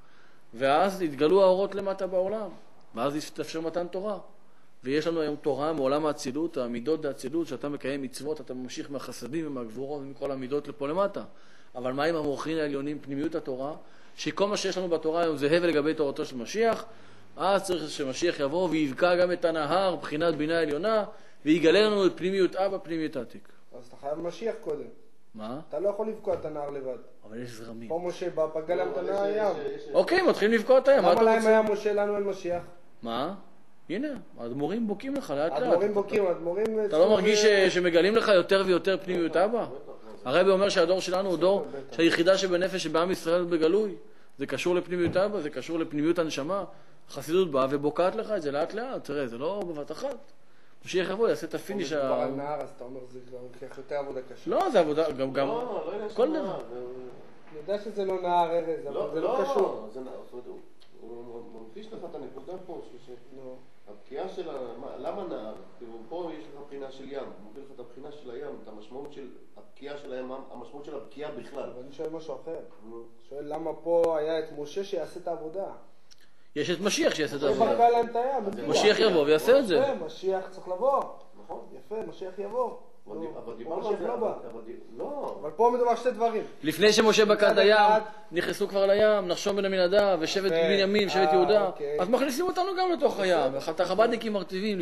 ואז התגלו האורות למטה בעולם, ואז יתאפשר מתן תורה. ויש לנו היום תורה מעולם האצילות, המידות האצילות, שאתה מקיים מצוות, אתה ממשיך מהחסדים ומהגבורות ומכל המידות לפה למטה. אבל מה עם המוחין העליונים, פנימיות התורה, שכל מה שיש לנו בתורה היום זה הבל לגבי תורתו של משיח, אז צריך שמשיח יבוא ויבקע גם את הנהר, בחינת בינה עליונה, ויגלה לנו את פנימיות אבא, פנימיות עתיק.
אז אתה חייב משיח קודם.
מה?
אתה לא יכול לבקוע את הנהר לבד.
אבל יש זרמים.
פה משה בא, פגע להם את הנהר הים.
אוקיי, מתחילים לבקוע את הים.
למה להם היה משה, לנו אין משיח?
מה? הנה, האדמו"רים בוקים לך לאט לאט.
האדמו"רים בוקים, האדמו"רים...
אתה לא מרגיש שמגלים לך יותר ויותר פנימיות אבא? הרבי אומר שהדור שלנו הוא דור שהיחידה שבנפש שבעם ישראל בגלוי. זה קשור לפנימיות אבא, זה קשור לפנימיות הנשמה. החסידות באה ובוקעת לך את זה לאט לאט. תראה, זה לא בבת אחת. משיח יבוא, יעשה את הפיניש.
מדובר על נהר, אז אתה אומר, זה כבר יותר עבודה קשה.
לא, זה עבודה, גם... גם...
לא, לא יודע
כל
שזה
דבר.
נהר.
אני יודע שזה לא נהר ארז, אבל זה לא קשור.
זה נהר, זאת אומרת, הוא ממחיש לך את הנקודה פה, שהפקיעה של ה... למה נהר? פה יש לך בחינה של ים, הוא מביא לך את הבחינה של הים, את המשמעות של הפקיעה של הים, המשמעות של הפקיעה בכלל.
אבל אני שואל משהו אחר. שואל למה פה היה את משה שיעשה את העבודה.
יש את משיח שיעשה את
הוא
העבודה.
בקע להם את הים.
משיח יבוא ויעשה את זה.
יפה, משיח צריך לבוא.
נכון.
יפה, משיח יבוא.
אבל דיברנו על זה, לא.
אבל פה מדובר שתי דברים.
לפני שמשה בקע את הים, נכנסו כבר לים, נחשון בן עמינדב, ושבט בנימין, שבט יהודה. אז מכניסים אותנו גם לתוך הים. את החב"דניקים מרטיבים,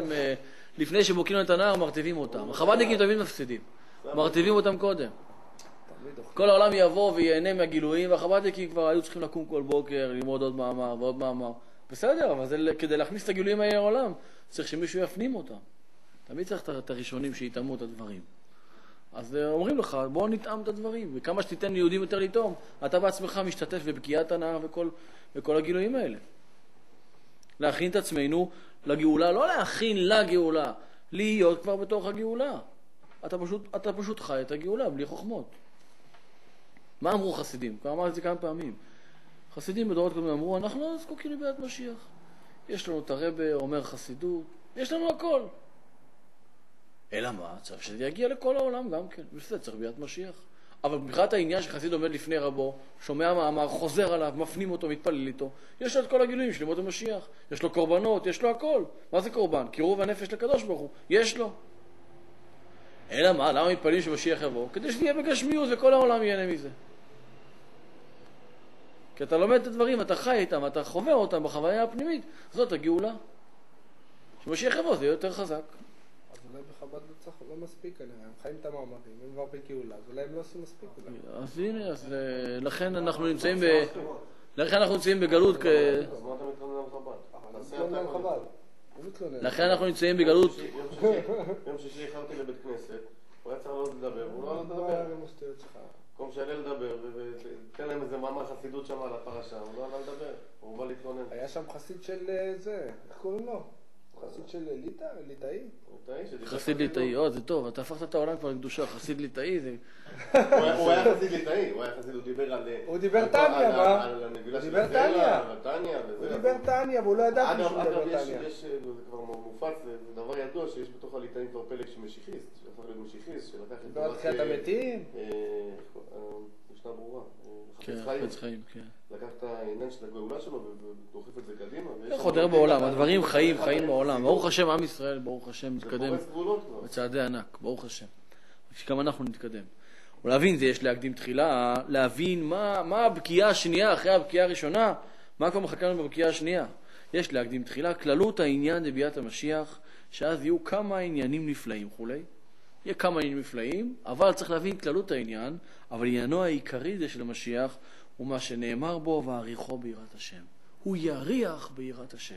לפני שבוקעים את הנהר, מרטיבים אותם. החב"דניקים תמיד מפסידים. מרטיבים אותם קודם. כל העולם יבוא ויהנה מהגילויים, והחב"דניקים כבר היו צריכים לקום כל בוקר, ללמוד עוד מאמר ועוד מאמר. בסדר, אבל זה כדי להכניס את הגילויים האלה לעולם, צריך שמישהו יפנים אותם. תמיד צריך את הראשונים שיתאמו את הדברים. אז אומרים לך, בוא נתאם את הדברים, וכמה שתיתן ליהודים יותר לטעום, אתה בעצמך משתתף בבקיעת הנהר וכל, וכל הגילויים האלה. להכין את עצמנו לגאולה, לא להכין לגאולה, להיות כבר בתוך הגאולה. אתה פשוט, אתה פשוט חי את הגאולה בלי חוכמות. מה אמרו חסידים? כבר אמרתי את זה כמה פעמים. חסידים בדורות קודמים אמרו, אנחנו לא זקוקים לביאת משיח. יש לנו את הרבי, אומר חסידות, יש לנו הכל. אלא מה? צריך שזה יגיע לכל העולם גם כן. בשביל זה צריך ביאת משיח. אבל מבחינת העניין שחסיד עומד לפני רבו, שומע מאמר, חוזר עליו, מפנים אותו, מתפלל איתו, יש לו את כל הגילויים של ימות המשיח. יש לו קורבנות, יש לו הכל. מה זה קורבן? קירוב הנפש לקדוש ברוך הוא. יש לו. אלא מה? למה מתפללים שמשיח יבוא? כדי שתהיה בגשמיות וכל העולם ייהנה מזה. כי אתה לומד את הדברים, אתה חי איתם, אתה חובר אותם בחוויה הפנימית. זאת הגאולה. שמשיח יבוא זה יותר חזק.
אז אולי בחב"ד לא צריך, לא מספיק עליהם. הם חיים את המאמרים, הם כבר בגאולה, אז אולי הם לא עושים מספיק אולי.
אז הנה, אז אה, לכן אנחנו נמצאים ב... לכן אנחנו נמצאים בגלות כ...
אז מה אתה מתלונן על חב"ד?
אבל אני מתלונן על חב"ד. הוא מתלונן.
לכן אנחנו נמצאים בגלות...
יום שישי איחרתי לבית כנסת, הוא היה צריך לעלות לדבר, הוא לא עלה
מה
לדבר.
היה עם השטויות שלך?
במקום שיעלה לדבר, ותן להם איזה מאמר חסידות שם על הפרשה, הוא לא עלה לדבר, הוא בא להתלונן.
היה שם חסיד של אה, זה, איך קוראים לו? חסיד של ליטא? ליטאי?
חסיד ליטאי, או, זה טוב, אתה הפכת את העולם כבר לקדושה, חסיד ליטאי זה...
הוא היה חסיד ליטאי, הוא היה חסיד, הוא דיבר על...
הוא דיבר טניה, מה?
על הנבילה של
דיבר טניה.
טניה.
הוא דיבר טניה, והוא לא ידע
אגב,
שהוא דיבר
אגב, יש,
טניה.
יש, זה כבר מופץ, זה דבר ידוע שיש בתוך הליטאים כבר פלג שמשיחיסט, שהפך להיות משיחיסט, שלקח את...
דיבר על תחיית המתים?
משנה ברורה.
כן, חפץ חיים, כן.
לקח את העניין של הגאולה שלו ודוחף את זה קדימה.
איך חודר בעולם, הדברים חיים, חיים בעולם. ברוך השם, עם ישראל, ברוך השם, מתקדם בצעדי ענק, ברוך השם. שגם אנחנו נתקדם. ולהבין זה יש להקדים תחילה, להבין מה, מה הבקיעה השנייה אחרי הבקיעה הראשונה, מה כבר מחכה לנו בבקיעה השנייה. יש להקדים תחילה, כללות העניין לביאת המשיח, שאז יהיו כמה עניינים נפלאים וכולי. יהיה כמה עניינים נפלאים, אבל צריך להבין כללות העניין, אבל עניינו העיקרי זה של המשיח, הוא מה שנאמר בו, ועריכו ביראת השם. הוא יריח ביראת השם.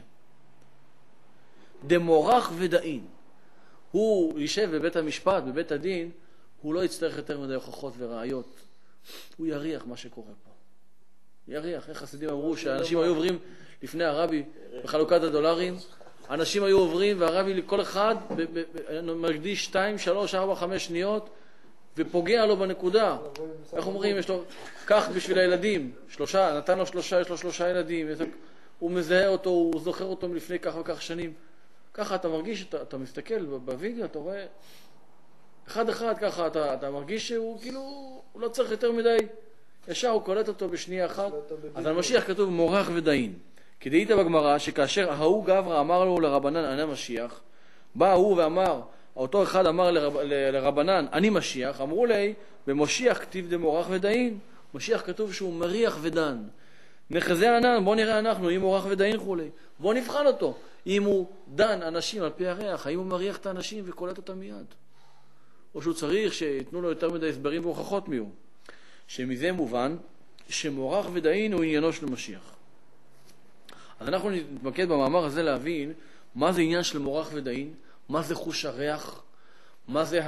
דמורח ודאין. הוא יישב בבית המשפט, בבית הדין, הוא לא יצטרך יותר מדי הוכחות וראיות. הוא יריח מה שקורה פה. יריח. איך חסידים אמרו שאנשים היו עוברים לפני הרבי בחלוקת הדולרים, אנשים היו עוברים והרבי לכל אחד מקדיש שתיים, שלוש, ארבע, חמש שניות ופוגע לו בנקודה. איך אומרים? יש לו, כך בשביל הילדים, שלושה, נתן לו שלושה, יש לו שלושה ילדים, הוא מזהה אותו, הוא זוכר אותו מלפני כך וכך שנים. ככה אתה מרגיש, אתה, אתה מסתכל בווידאו, אתה רואה אחד אחד ככה, אתה, אתה מרגיש שהוא כאילו, הוא לא צריך יותר מדי, ישר הוא קולט אותו בשנייה אחת. אז על משיח כתוב מורח ודאין. כי דהית בגמרא שכאשר ההוא גברא אמר לו לרבנן אני משיח, בא ההוא ואמר, אותו אחד אמר לרב, לרבנן אני משיח, אמרו לי במשיח כתיב דמורח ודאין. משיח כתוב שהוא מריח ודן. נחזה ענן, בוא נראה אנחנו, אם מורח ודאין חולי. בוא נבחן אותו. אם הוא דן אנשים על פי הריח, האם הוא מריח את האנשים וקולט אותם מיד. או שהוא צריך שיתנו לו יותר מדי הסברים והוכחות מיהו. שמזה מובן שמורח ודאין הוא עניינו של משיח. אז אנחנו נתמקד במאמר הזה להבין מה זה עניין של מורח ודאין, מה זה חוש הריח, מה זה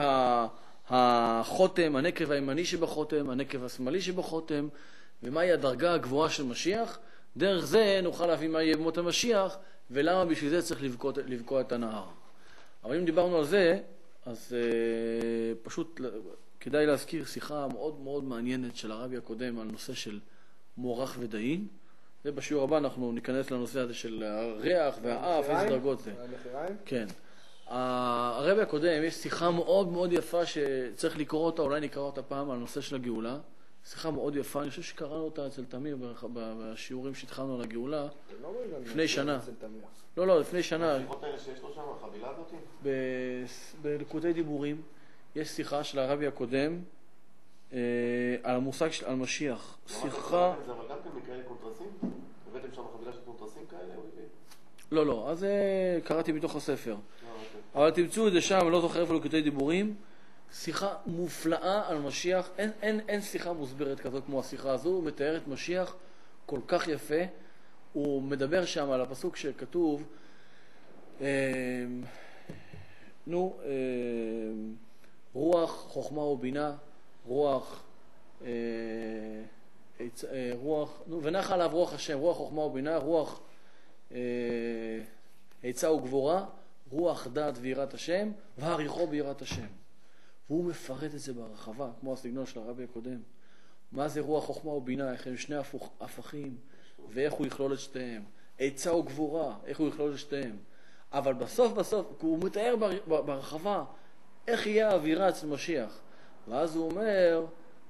החותם, הנקב הימני שבחותם, הנקב השמאלי שבחותם, ומהי הדרגה הגבוהה של משיח. דרך זה נוכל להבין מה יהיה במות המשיח, ולמה בשביל זה צריך לבקוע, לבקוע את הנהר. אבל אם דיברנו על זה, אז uh, פשוט כדאי להזכיר שיחה מאוד מאוד מעניינת של הרבי הקודם על נושא של מורח ודאין. ובשיעור הבא אנחנו ניכנס לנושא הזה של הריח והאף, איזה דרגות זה. כן. הרבי הקודם, יש שיחה מאוד מאוד יפה שצריך לקרוא אותה, אולי נקרא אותה פעם על הנושא של הגאולה. שיחה מאוד יפה, אני חושב שקראנו אותה אצל תמיר בשיעורים שהתחלנו על הגאולה לפני שנה. לא, לא, לפני שנה.
השיחות האלה שיש לו שם, החבילה הזאת?
בליקוטי דיבורים יש שיחה של הרבי הקודם על המושג על משיח. שיחה...
זה אבל גם כן מכאלה קונטרסים? הבאתם שם חבילה של קונטרסים כאלה?
לא, לא, אז קראתי מתוך הספר. אבל תמצאו את זה שם, לא זוכר איפה ליקוטי דיבורים. שיחה מופלאה על משיח, אין, אין, אין שיחה מוסברת כזאת כמו השיחה הזו, הוא מתאר את משיח כל כך יפה, הוא מדבר שם על הפסוק שכתוב, אה, נו, אה, רוח, חוכמה ובינה, רוח, אה, אה, רוח, נו, ונח עליו רוח השם, רוח, חוכמה ובינה, רוח, אה, עצה וגבורה, רוח דעת ויראת השם, והריחו ביראת השם. והוא מפרט את זה ברחבה, כמו הסגנון של הרבי הקודם. מה זה רוח חוכמה ובינה, איך הם שני הפכים, ואיך הוא יכלול את שתיהם. עצה וגבורה, איך הוא יכלול את שתיהם. אבל בסוף בסוף, הוא מתאר ברחבה, איך יהיה האווירה אצל משיח. ואז הוא אומר,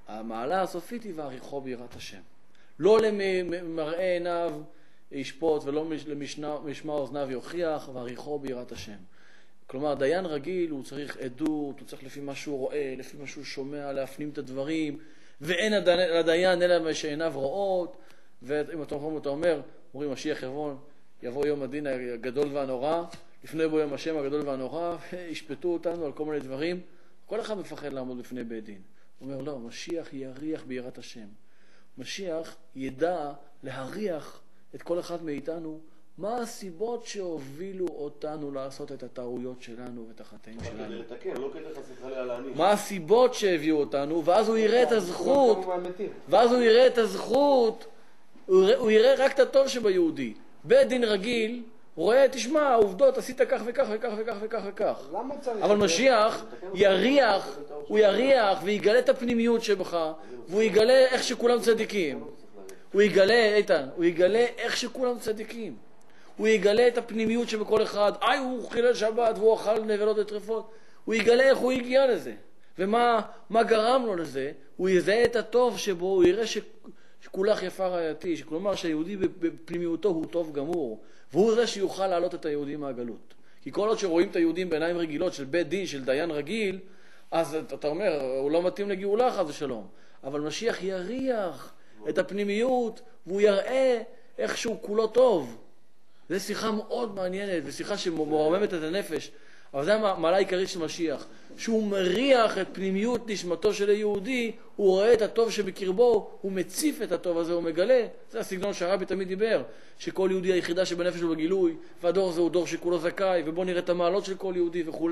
המעלה הסופית היא ועריכו ביראת השם. לא למראה עיניו ישפוט ולא למשמע אוזניו יוכיח, ועריכו ביראת השם. כלומר, דיין רגיל הוא צריך עדות, הוא צריך לפי מה שהוא רואה, לפי מה שהוא שומע, להפנים את הדברים, ואין לדיין אלא שעיניו רואות, ואם אתה אומר, אתה אומר, אומרים משיח יבוא, יבוא יום הדין הגדול והנורא, לפני בו יום השם הגדול והנורא, ישפטו אותנו על כל מיני דברים. כל אחד מפחד לעמוד בפני בית דין. הוא אומר, לא, משיח יריח ביראת השם. משיח ידע להריח את כל אחד מאיתנו, מה הסיבות שהובילו אותנו לעשות את הטעויות שלנו ואת החטאים שלנו.
לתקן, לא כדי חשיפה להעניש.
מה הסיבות שהביאו אותנו, ואז הוא יראה את הזכות, ואז הוא יראה את הזכות, הוא יראה רק את הטוב שביהודי. בית דין רגיל, רואה, תשמע, העובדות, עשית כך וכך וכך וכך וכך וכך. אבל משיח יריח, הוא יריח ויגלה את הפנימיות שבך, והוא יגלה איך שכולם צדיקים. הוא יגלה, איתן, הוא יגלה איך שכולם צדיקים. הוא יגלה את הפנימיות שבכל אחד, איי, הוא חילל שבת והוא אכל נבלות וטרפות. הוא יגלה איך הוא הגיע לזה. ומה מה גרם לו לזה? הוא יזהה את הטוב שבו, הוא יראה ש, שכולך יפה רעייתי, כלומר שהיהודי בפנימיותו הוא טוב גמור. והוא זה שיוכל להעלות את היהודים מהגלות. כי כל עוד שרואים את היהודים בעיניים רגילות של בית דין, של דיין רגיל, אז אתה אומר, הוא לא מתאים לגאולה חס ושלום. אבל משיח יריח את הפנימיות, והוא יראה איך שהוא כולו טוב. זו שיחה מאוד מעניינת, ושיחה שמורממת את הנפש. אבל זו המעלה העיקרית של משיח. שהוא מריח את פנימיות נשמתו של היהודי, הוא רואה את הטוב שבקרבו, הוא מציף את הטוב הזה, הוא מגלה. זה הסגנון שהרבי תמיד דיבר, שכל יהודי היחידה שבנפש הוא בגילוי, והדור הזה הוא דור שכולו זכאי, ובוא נראה את המעלות של כל יהודי וכו'.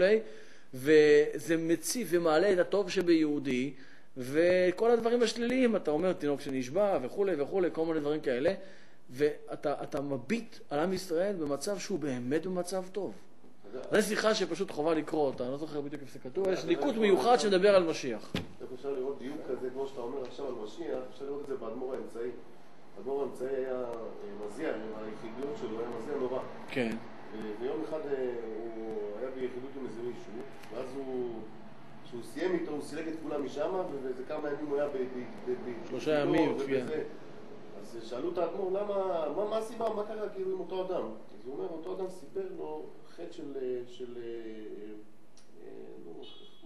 וזה מציף ומעלה את הטוב שביהודי, וכל הדברים השליליים, אתה אומר, תינוק שנשבע וכו' וכו', כל מיני דברים כאלה, ואתה אתה מביט על עם ישראל במצב שהוא באמת במצב טוב. זו שיחה שפשוט חובה לקרוא אותה, אני לא זוכר בדיוק איפה זה כתוב, יש ליקוט מיוחד שמדבר על משיח.
אפשר לראות דיוק כזה, כמו שאתה אומר עכשיו על משיח, אפשר לראות את זה באדמו"ר האמצעי. האדמו"ר האמצעי היה מזיע, היחידות שלו היה מזיע נורא.
כן.
ויום אחד הוא היה ביחידות עם איזה מישהו, ואז הוא, כשהוא סיים איתו, הוא סילק את כולם משם, ואיזה כמה ימים הוא היה ב...
שלושה ימים, כן.
אז שאלו את האדמו"ר, למה, מה הסיבה, מה קרה כאילו עם אותו אדם? אז הוא אומר, אותו אדם סיפר לו חטא של... של נו,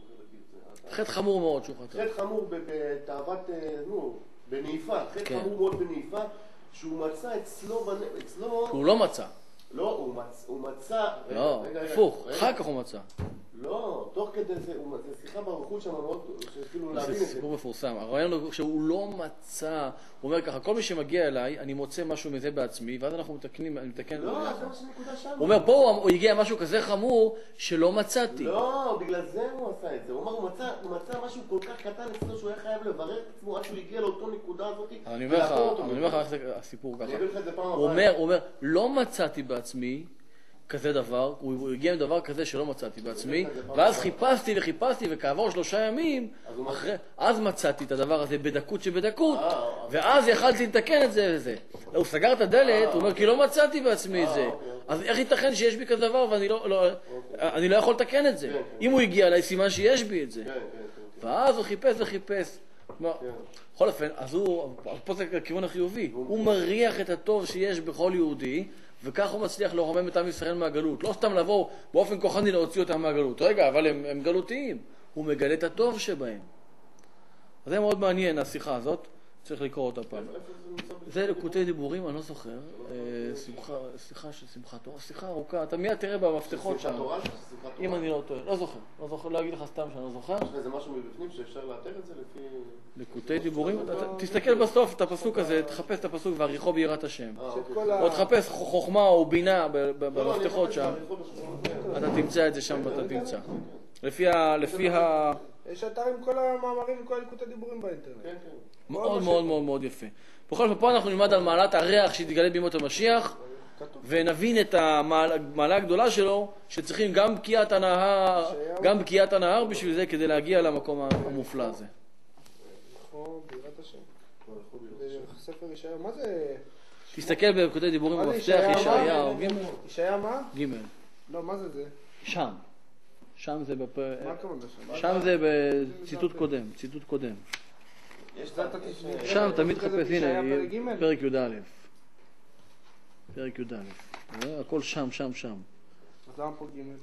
חטא חמור מאוד שהוא חטא.
חטא חמור בתאוות, נו, בנעיפה, חטא חמור מאוד בנעיפה, שהוא מצא אצלו, אצלו...
הוא לא מצא.
לא, הוא מצא...
לא, הפוך, אחר כך הוא מצא.
לא, תוך כדי זה, זה שיחה ברכות שם מאוד, שכאילו להבין את
זה
זה.
סיפור מפורסם. הרעיון הוא שהוא לא מצא, הוא אומר ככה, כל מי שמגיע אליי, אני מוצא משהו מזה בעצמי, ואז אנחנו מתקנים, אני מתקן...
לא, זה מה שנקודה שם.
הוא אומר, פה הוא הגיע משהו כזה חמור, שלא מצאתי.
לא, בגלל זה הוא עשה את זה. הוא אומר, הוא מצא, הוא מצא משהו כל כך קטן אצלו, שהוא היה חייב לברר את עצמו, עד שהוא הגיע לאותו נקודה הזאת.
אני אומר לך, אני אומר לך הסיפור ככה.
אני אביא לך את זה פעם
הוא אומר, הוא אומר, לא מצאתי בעצמי, כזה דבר, הוא הגיע עם דבר כזה שלא מצאתי בעצמי, ואז חיפשתי וחיפשתי, וכעבור שלושה ימים, אז מצאתי את הדבר הזה בדקות שבדקות, ואז יכלתי לתקן את זה וזה. הוא סגר את הדלת, הוא אומר, כי לא מצאתי בעצמי את זה. אז איך ייתכן שיש בי כזה דבר ואני לא יכול לתקן את זה? אם הוא הגיע אליי, סימן שיש בי את זה. ואז הוא חיפש וחיפש. בכל אופן, אז הוא, פה זה הכיוון החיובי, הוא מריח את הטוב שיש בכל יהודי, וכך הוא מצליח לרומם את עם ישראל מהגלות. לא סתם לבוא באופן כוחני להוציא אותם מהגלות. רגע, אבל הם, הם גלותיים. הוא מגלה את הטוב שבהם. אז זה מאוד מעניין, השיחה הזאת. צריך לקרוא אותה פעם. זה לקוטי דיבורים, אני לא זוכר. שיחה של שמחת תורה. שיחה ארוכה. אתה מיד תראה במפתחות שם. אם אני לא טועה. לא זוכר. לא זוכר להגיד לך סתם שאני לא זוכר.
יש איזה משהו מבפנים שאפשר לאתר את זה לפי...
לקוטי דיבורים? תסתכל בסוף את הפסוק הזה, תחפש את הפסוק ועריכו ביראת השם. או תחפש חוכמה או בינה במפתחות שם. אתה תמצא את זה שם ואתה תמצא. לפי ה...
יש אתר עם כל המאמרים וכל הליקוטי דיבורים באינטרנט.
כן, כן.
מאוד מאוד מאוד מאוד יפה. בכל זאת, פה אנחנו נלמד על מעלת הריח שתתגלה בימות המשיח, ונבין את המעלה הגדולה שלו, שצריכים גם בקיעת הנהר, גם בקיעת הנהר בשביל זה, כדי להגיע למקום המופלא הזה.
נכון, בירת השם. ספר ישעיה, מה זה?
תסתכל בליקוטי דיבורים במפתח, ישעיה או גימל.
ישעיה מה?
גימל.
לא, מה זה זה?
שם. שם זה בפ...
מה הכוונה שם?
שם זה בציטוט קודם, ציטוט קודם.
יש
זה אתה
יש-
תשמע.
שם תמיד
כזה
חפש,
פגישה היה
הנה,
פרק ג'?
פרק י"א. פרק י"א. רואה? הכל שם, שם, שם.
אז למה פה ג'?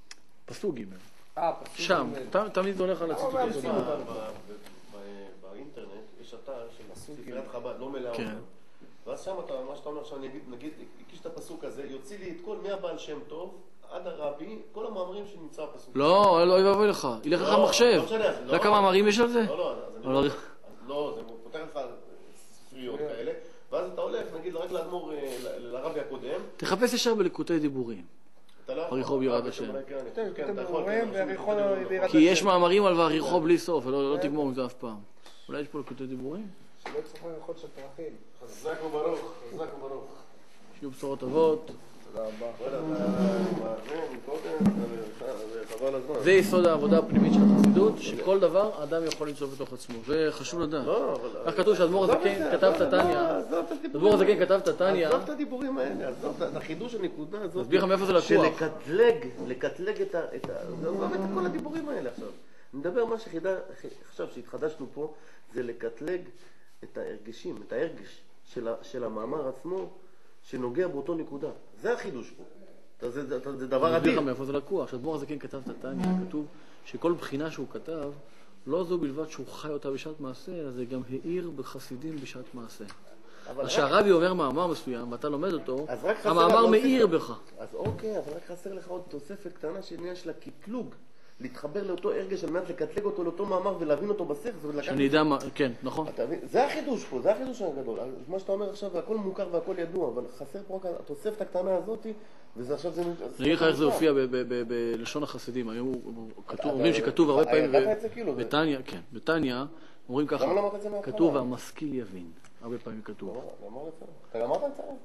פסוק ג'.
אה, פסוק
שם.
ג'.
ת- תמיד זה הולך על
למה
הציטוטים.
מאמצים
ב-
אותנו?
ב- ב- ב- באינטרנט יש אתר של ספריית חב"ד, לא מלאה
כן.
אותם. ואז שם אתה, מה שאתה אומר עכשיו, נגיד, נגיד, הקיש את הפסוק הזה, יוציא לי את כל מהבעל שם טוב עד הרבי, כל המאמרים שנמצא בפסוק.
לא, לא, אוי ואבוי לך. ילך לך
לא,
מחשב.
לא משנה, אז
אתה
לא.
יודע כמה מאמרים יש על זה?
לא, לא, אז אני
אבל-
אומר, אז לא, זה פותח לך ספריות כאלה, ואז אתה הולך, נגיד, רק לאדמו"ר, אה, ל- לרבי הקודם,
תחפש ישר בליקוטי דיבורים.
אתה לא יכול...
עריכו ביראת
אה,
השם.
כן, כן,
כן,
כן,
כן,
אתה יכול,
רואים,
כן,
ועריכו
רשום
ביראת
כי יש
השם.
מאמרים על ועריכו בלי סוף, ולא לא תגמור עם זה אף פעם. אולי יש פה ליקוטי דיבורים?
שלא יצטרכו ללכות של פרחים.
חזק וברוך, חזק וברוך.
שיהיו בשורות טובות.
תודה רבה.
וואלה, אתה... זה, מקודם, זה חבל הזמן.
זה יסוד העבודה הפנימית של החסידות, שכל דבר האדם יכול למצוא בתוך עצמו. וחשוב לדעת.
לא, אבל...
כך כתוב שהאדמו"ר הזקן כתב את התניא.
עזוב את הדיבורים.
האדמו"ר הזקן כתב את התניא.
עזוב את הדיבורים האלה, עזוב את החידוש הנקודה הזאת.
מסביר לך מאיפה זה לקוח.
שלקטלג, לקטלג את ה... את ה- עזוב את כל הדיבורים האלה עכשיו. נדבר מה שחידה, עכשיו שהתחדשנו פה, זה לקטלג את ההרגשים, את ההרגש של, ה, של המאמר עצמו, שנוגע באותו נקודה. זה החידוש פה. זה, זה, זה, זה דבר
אני אסביר לך
אדיר.
מאיפה זה לקוח. כשאדמו"ר הזקן כתב את התניא, כתוב שכל בחינה שהוא כתב, לא זו בלבד שהוא חי אותה בשעת מעשה, אלא זה גם העיר בחסידים בשעת מעשה.
אבל
אז
רק-
כשהרבי אומר מאמר מסוים, ואתה לומד אותו,
אז רק חסר
המאמר
לך
מאיר
להוסיף-
בך.
אז אוקיי, אבל רק חסר לך עוד תוספת קטנה של עניין של הקטלוג. להתחבר לאותו הרגש על מנת לקטלג אותו לאותו מאמר ולהבין אותו בשכל. ולקחת-
שאני אדע מה, כן, נכון.
אתה מבין? זה החידוש פה, זה החידוש הגדול. אז מה שאתה אומר עכשיו, הכל מוכר והכל ידוע, אבל חסר פה רק התוספת הקטנה הזאת, וזה עכשיו זה...
אני אגיד לך איך זה הופיע ב- ב- ב- בלשון החסידים. היום הוא- הוא- כתוב- אומרים שכתוב הרבה
אתה
פעמים,
ידעת את זה כאילו?
בתניא, כן, בתניא אומרים ככה,
למה לא אמרת את זה מההתחלה?
כתוב והמשכיל יבין. הרבה פעמים כתוב.
לא, אמר את זה. אתה גמרת את זה?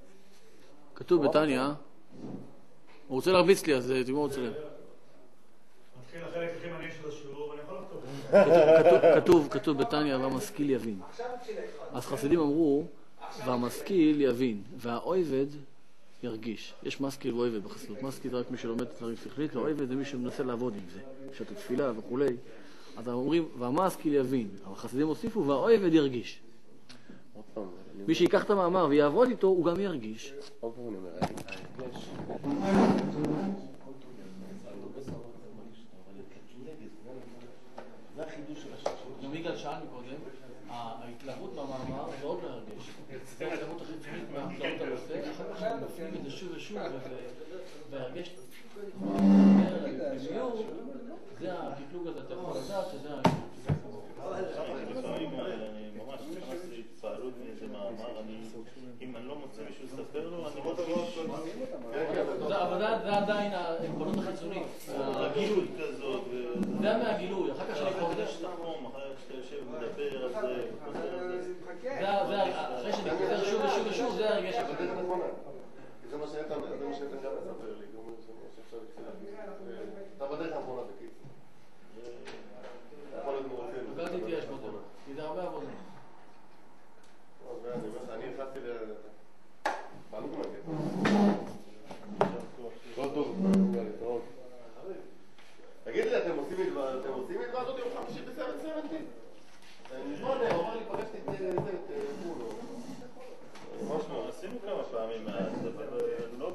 כתוב בתניא, הוא רוצה להרביץ לי, אז תגמור אצלם.
מתחיל החלק הכי מעניין של השיעור, ואני יכול לחתוב.
כתוב, כתוב, כתוב בתניא, והמשכיל יבין. אז חסידים אמרו, והמשכיל יבין, והאויבד ירגיש. יש משכיל ואויבד בחסידות. משכיל זה רק מי שלומד את דברים שכלית, ואויבד זה מי שמנסה לעבוד עם זה. שאת התפילה וכולי. אז אומרים, והמשכיל יבין. אבל חסידים הוסיפו, והאויבד ירגיש.
עוד פעם, אני
מי שיקח את המאמר ויעבוד איתו, הוא גם ירגיש.
עוד פעם אני אומר, ההרגש. זה החידוש של השם.
גם יגאל שאל מקודם, ההתלהבות במאמר זה עוד לא הרגש. זה ההתלהבות החיצונית מההתלהבות הנושא, אחר כך אנחנו מפנים את זה שוב ושוב, וההרגש במיור, זה הקטלוג הזה, אתה יכול לדעת שזה
לפעמים אני ממש נכנס להתפעלות מאיזה מאמר, אני- אם אני לא מוצא מישהו לספר לו, אני מרגיש
אבל זה עדיין העקרונות החיצונית, הגילוי.
כזאת,
זה מהגילוי, אחר כך שאני
ואחר
חודש,
כך תחום, אחר כך שאתה יושב ומדבר על זה, חוזר על זה.
אחרי שאני חוזר שוב ושוב ושוב, זה הרגש
אבל
הקטן.
זה נכונה. זה מה שאיתן, זה מה שאיתן גם מספר לי. הוא אומר שאפשר לקצר. אתה בדרך האחרונה בקיצור. יכול להיות מרוצה.
פגעת איתי יש בו, כי זה הרבה עבודה.
אני נכנסתי ל... פעלו כמו זה. טוב, טוב. להתראות. תגיד לי, אתם עושים התוועדות יום חמישי בסרט סרנטי? נשמע לי, הוא אמר לי, פגשתי את זה, את פונו.
עשינו כמה פעמים, אבל לא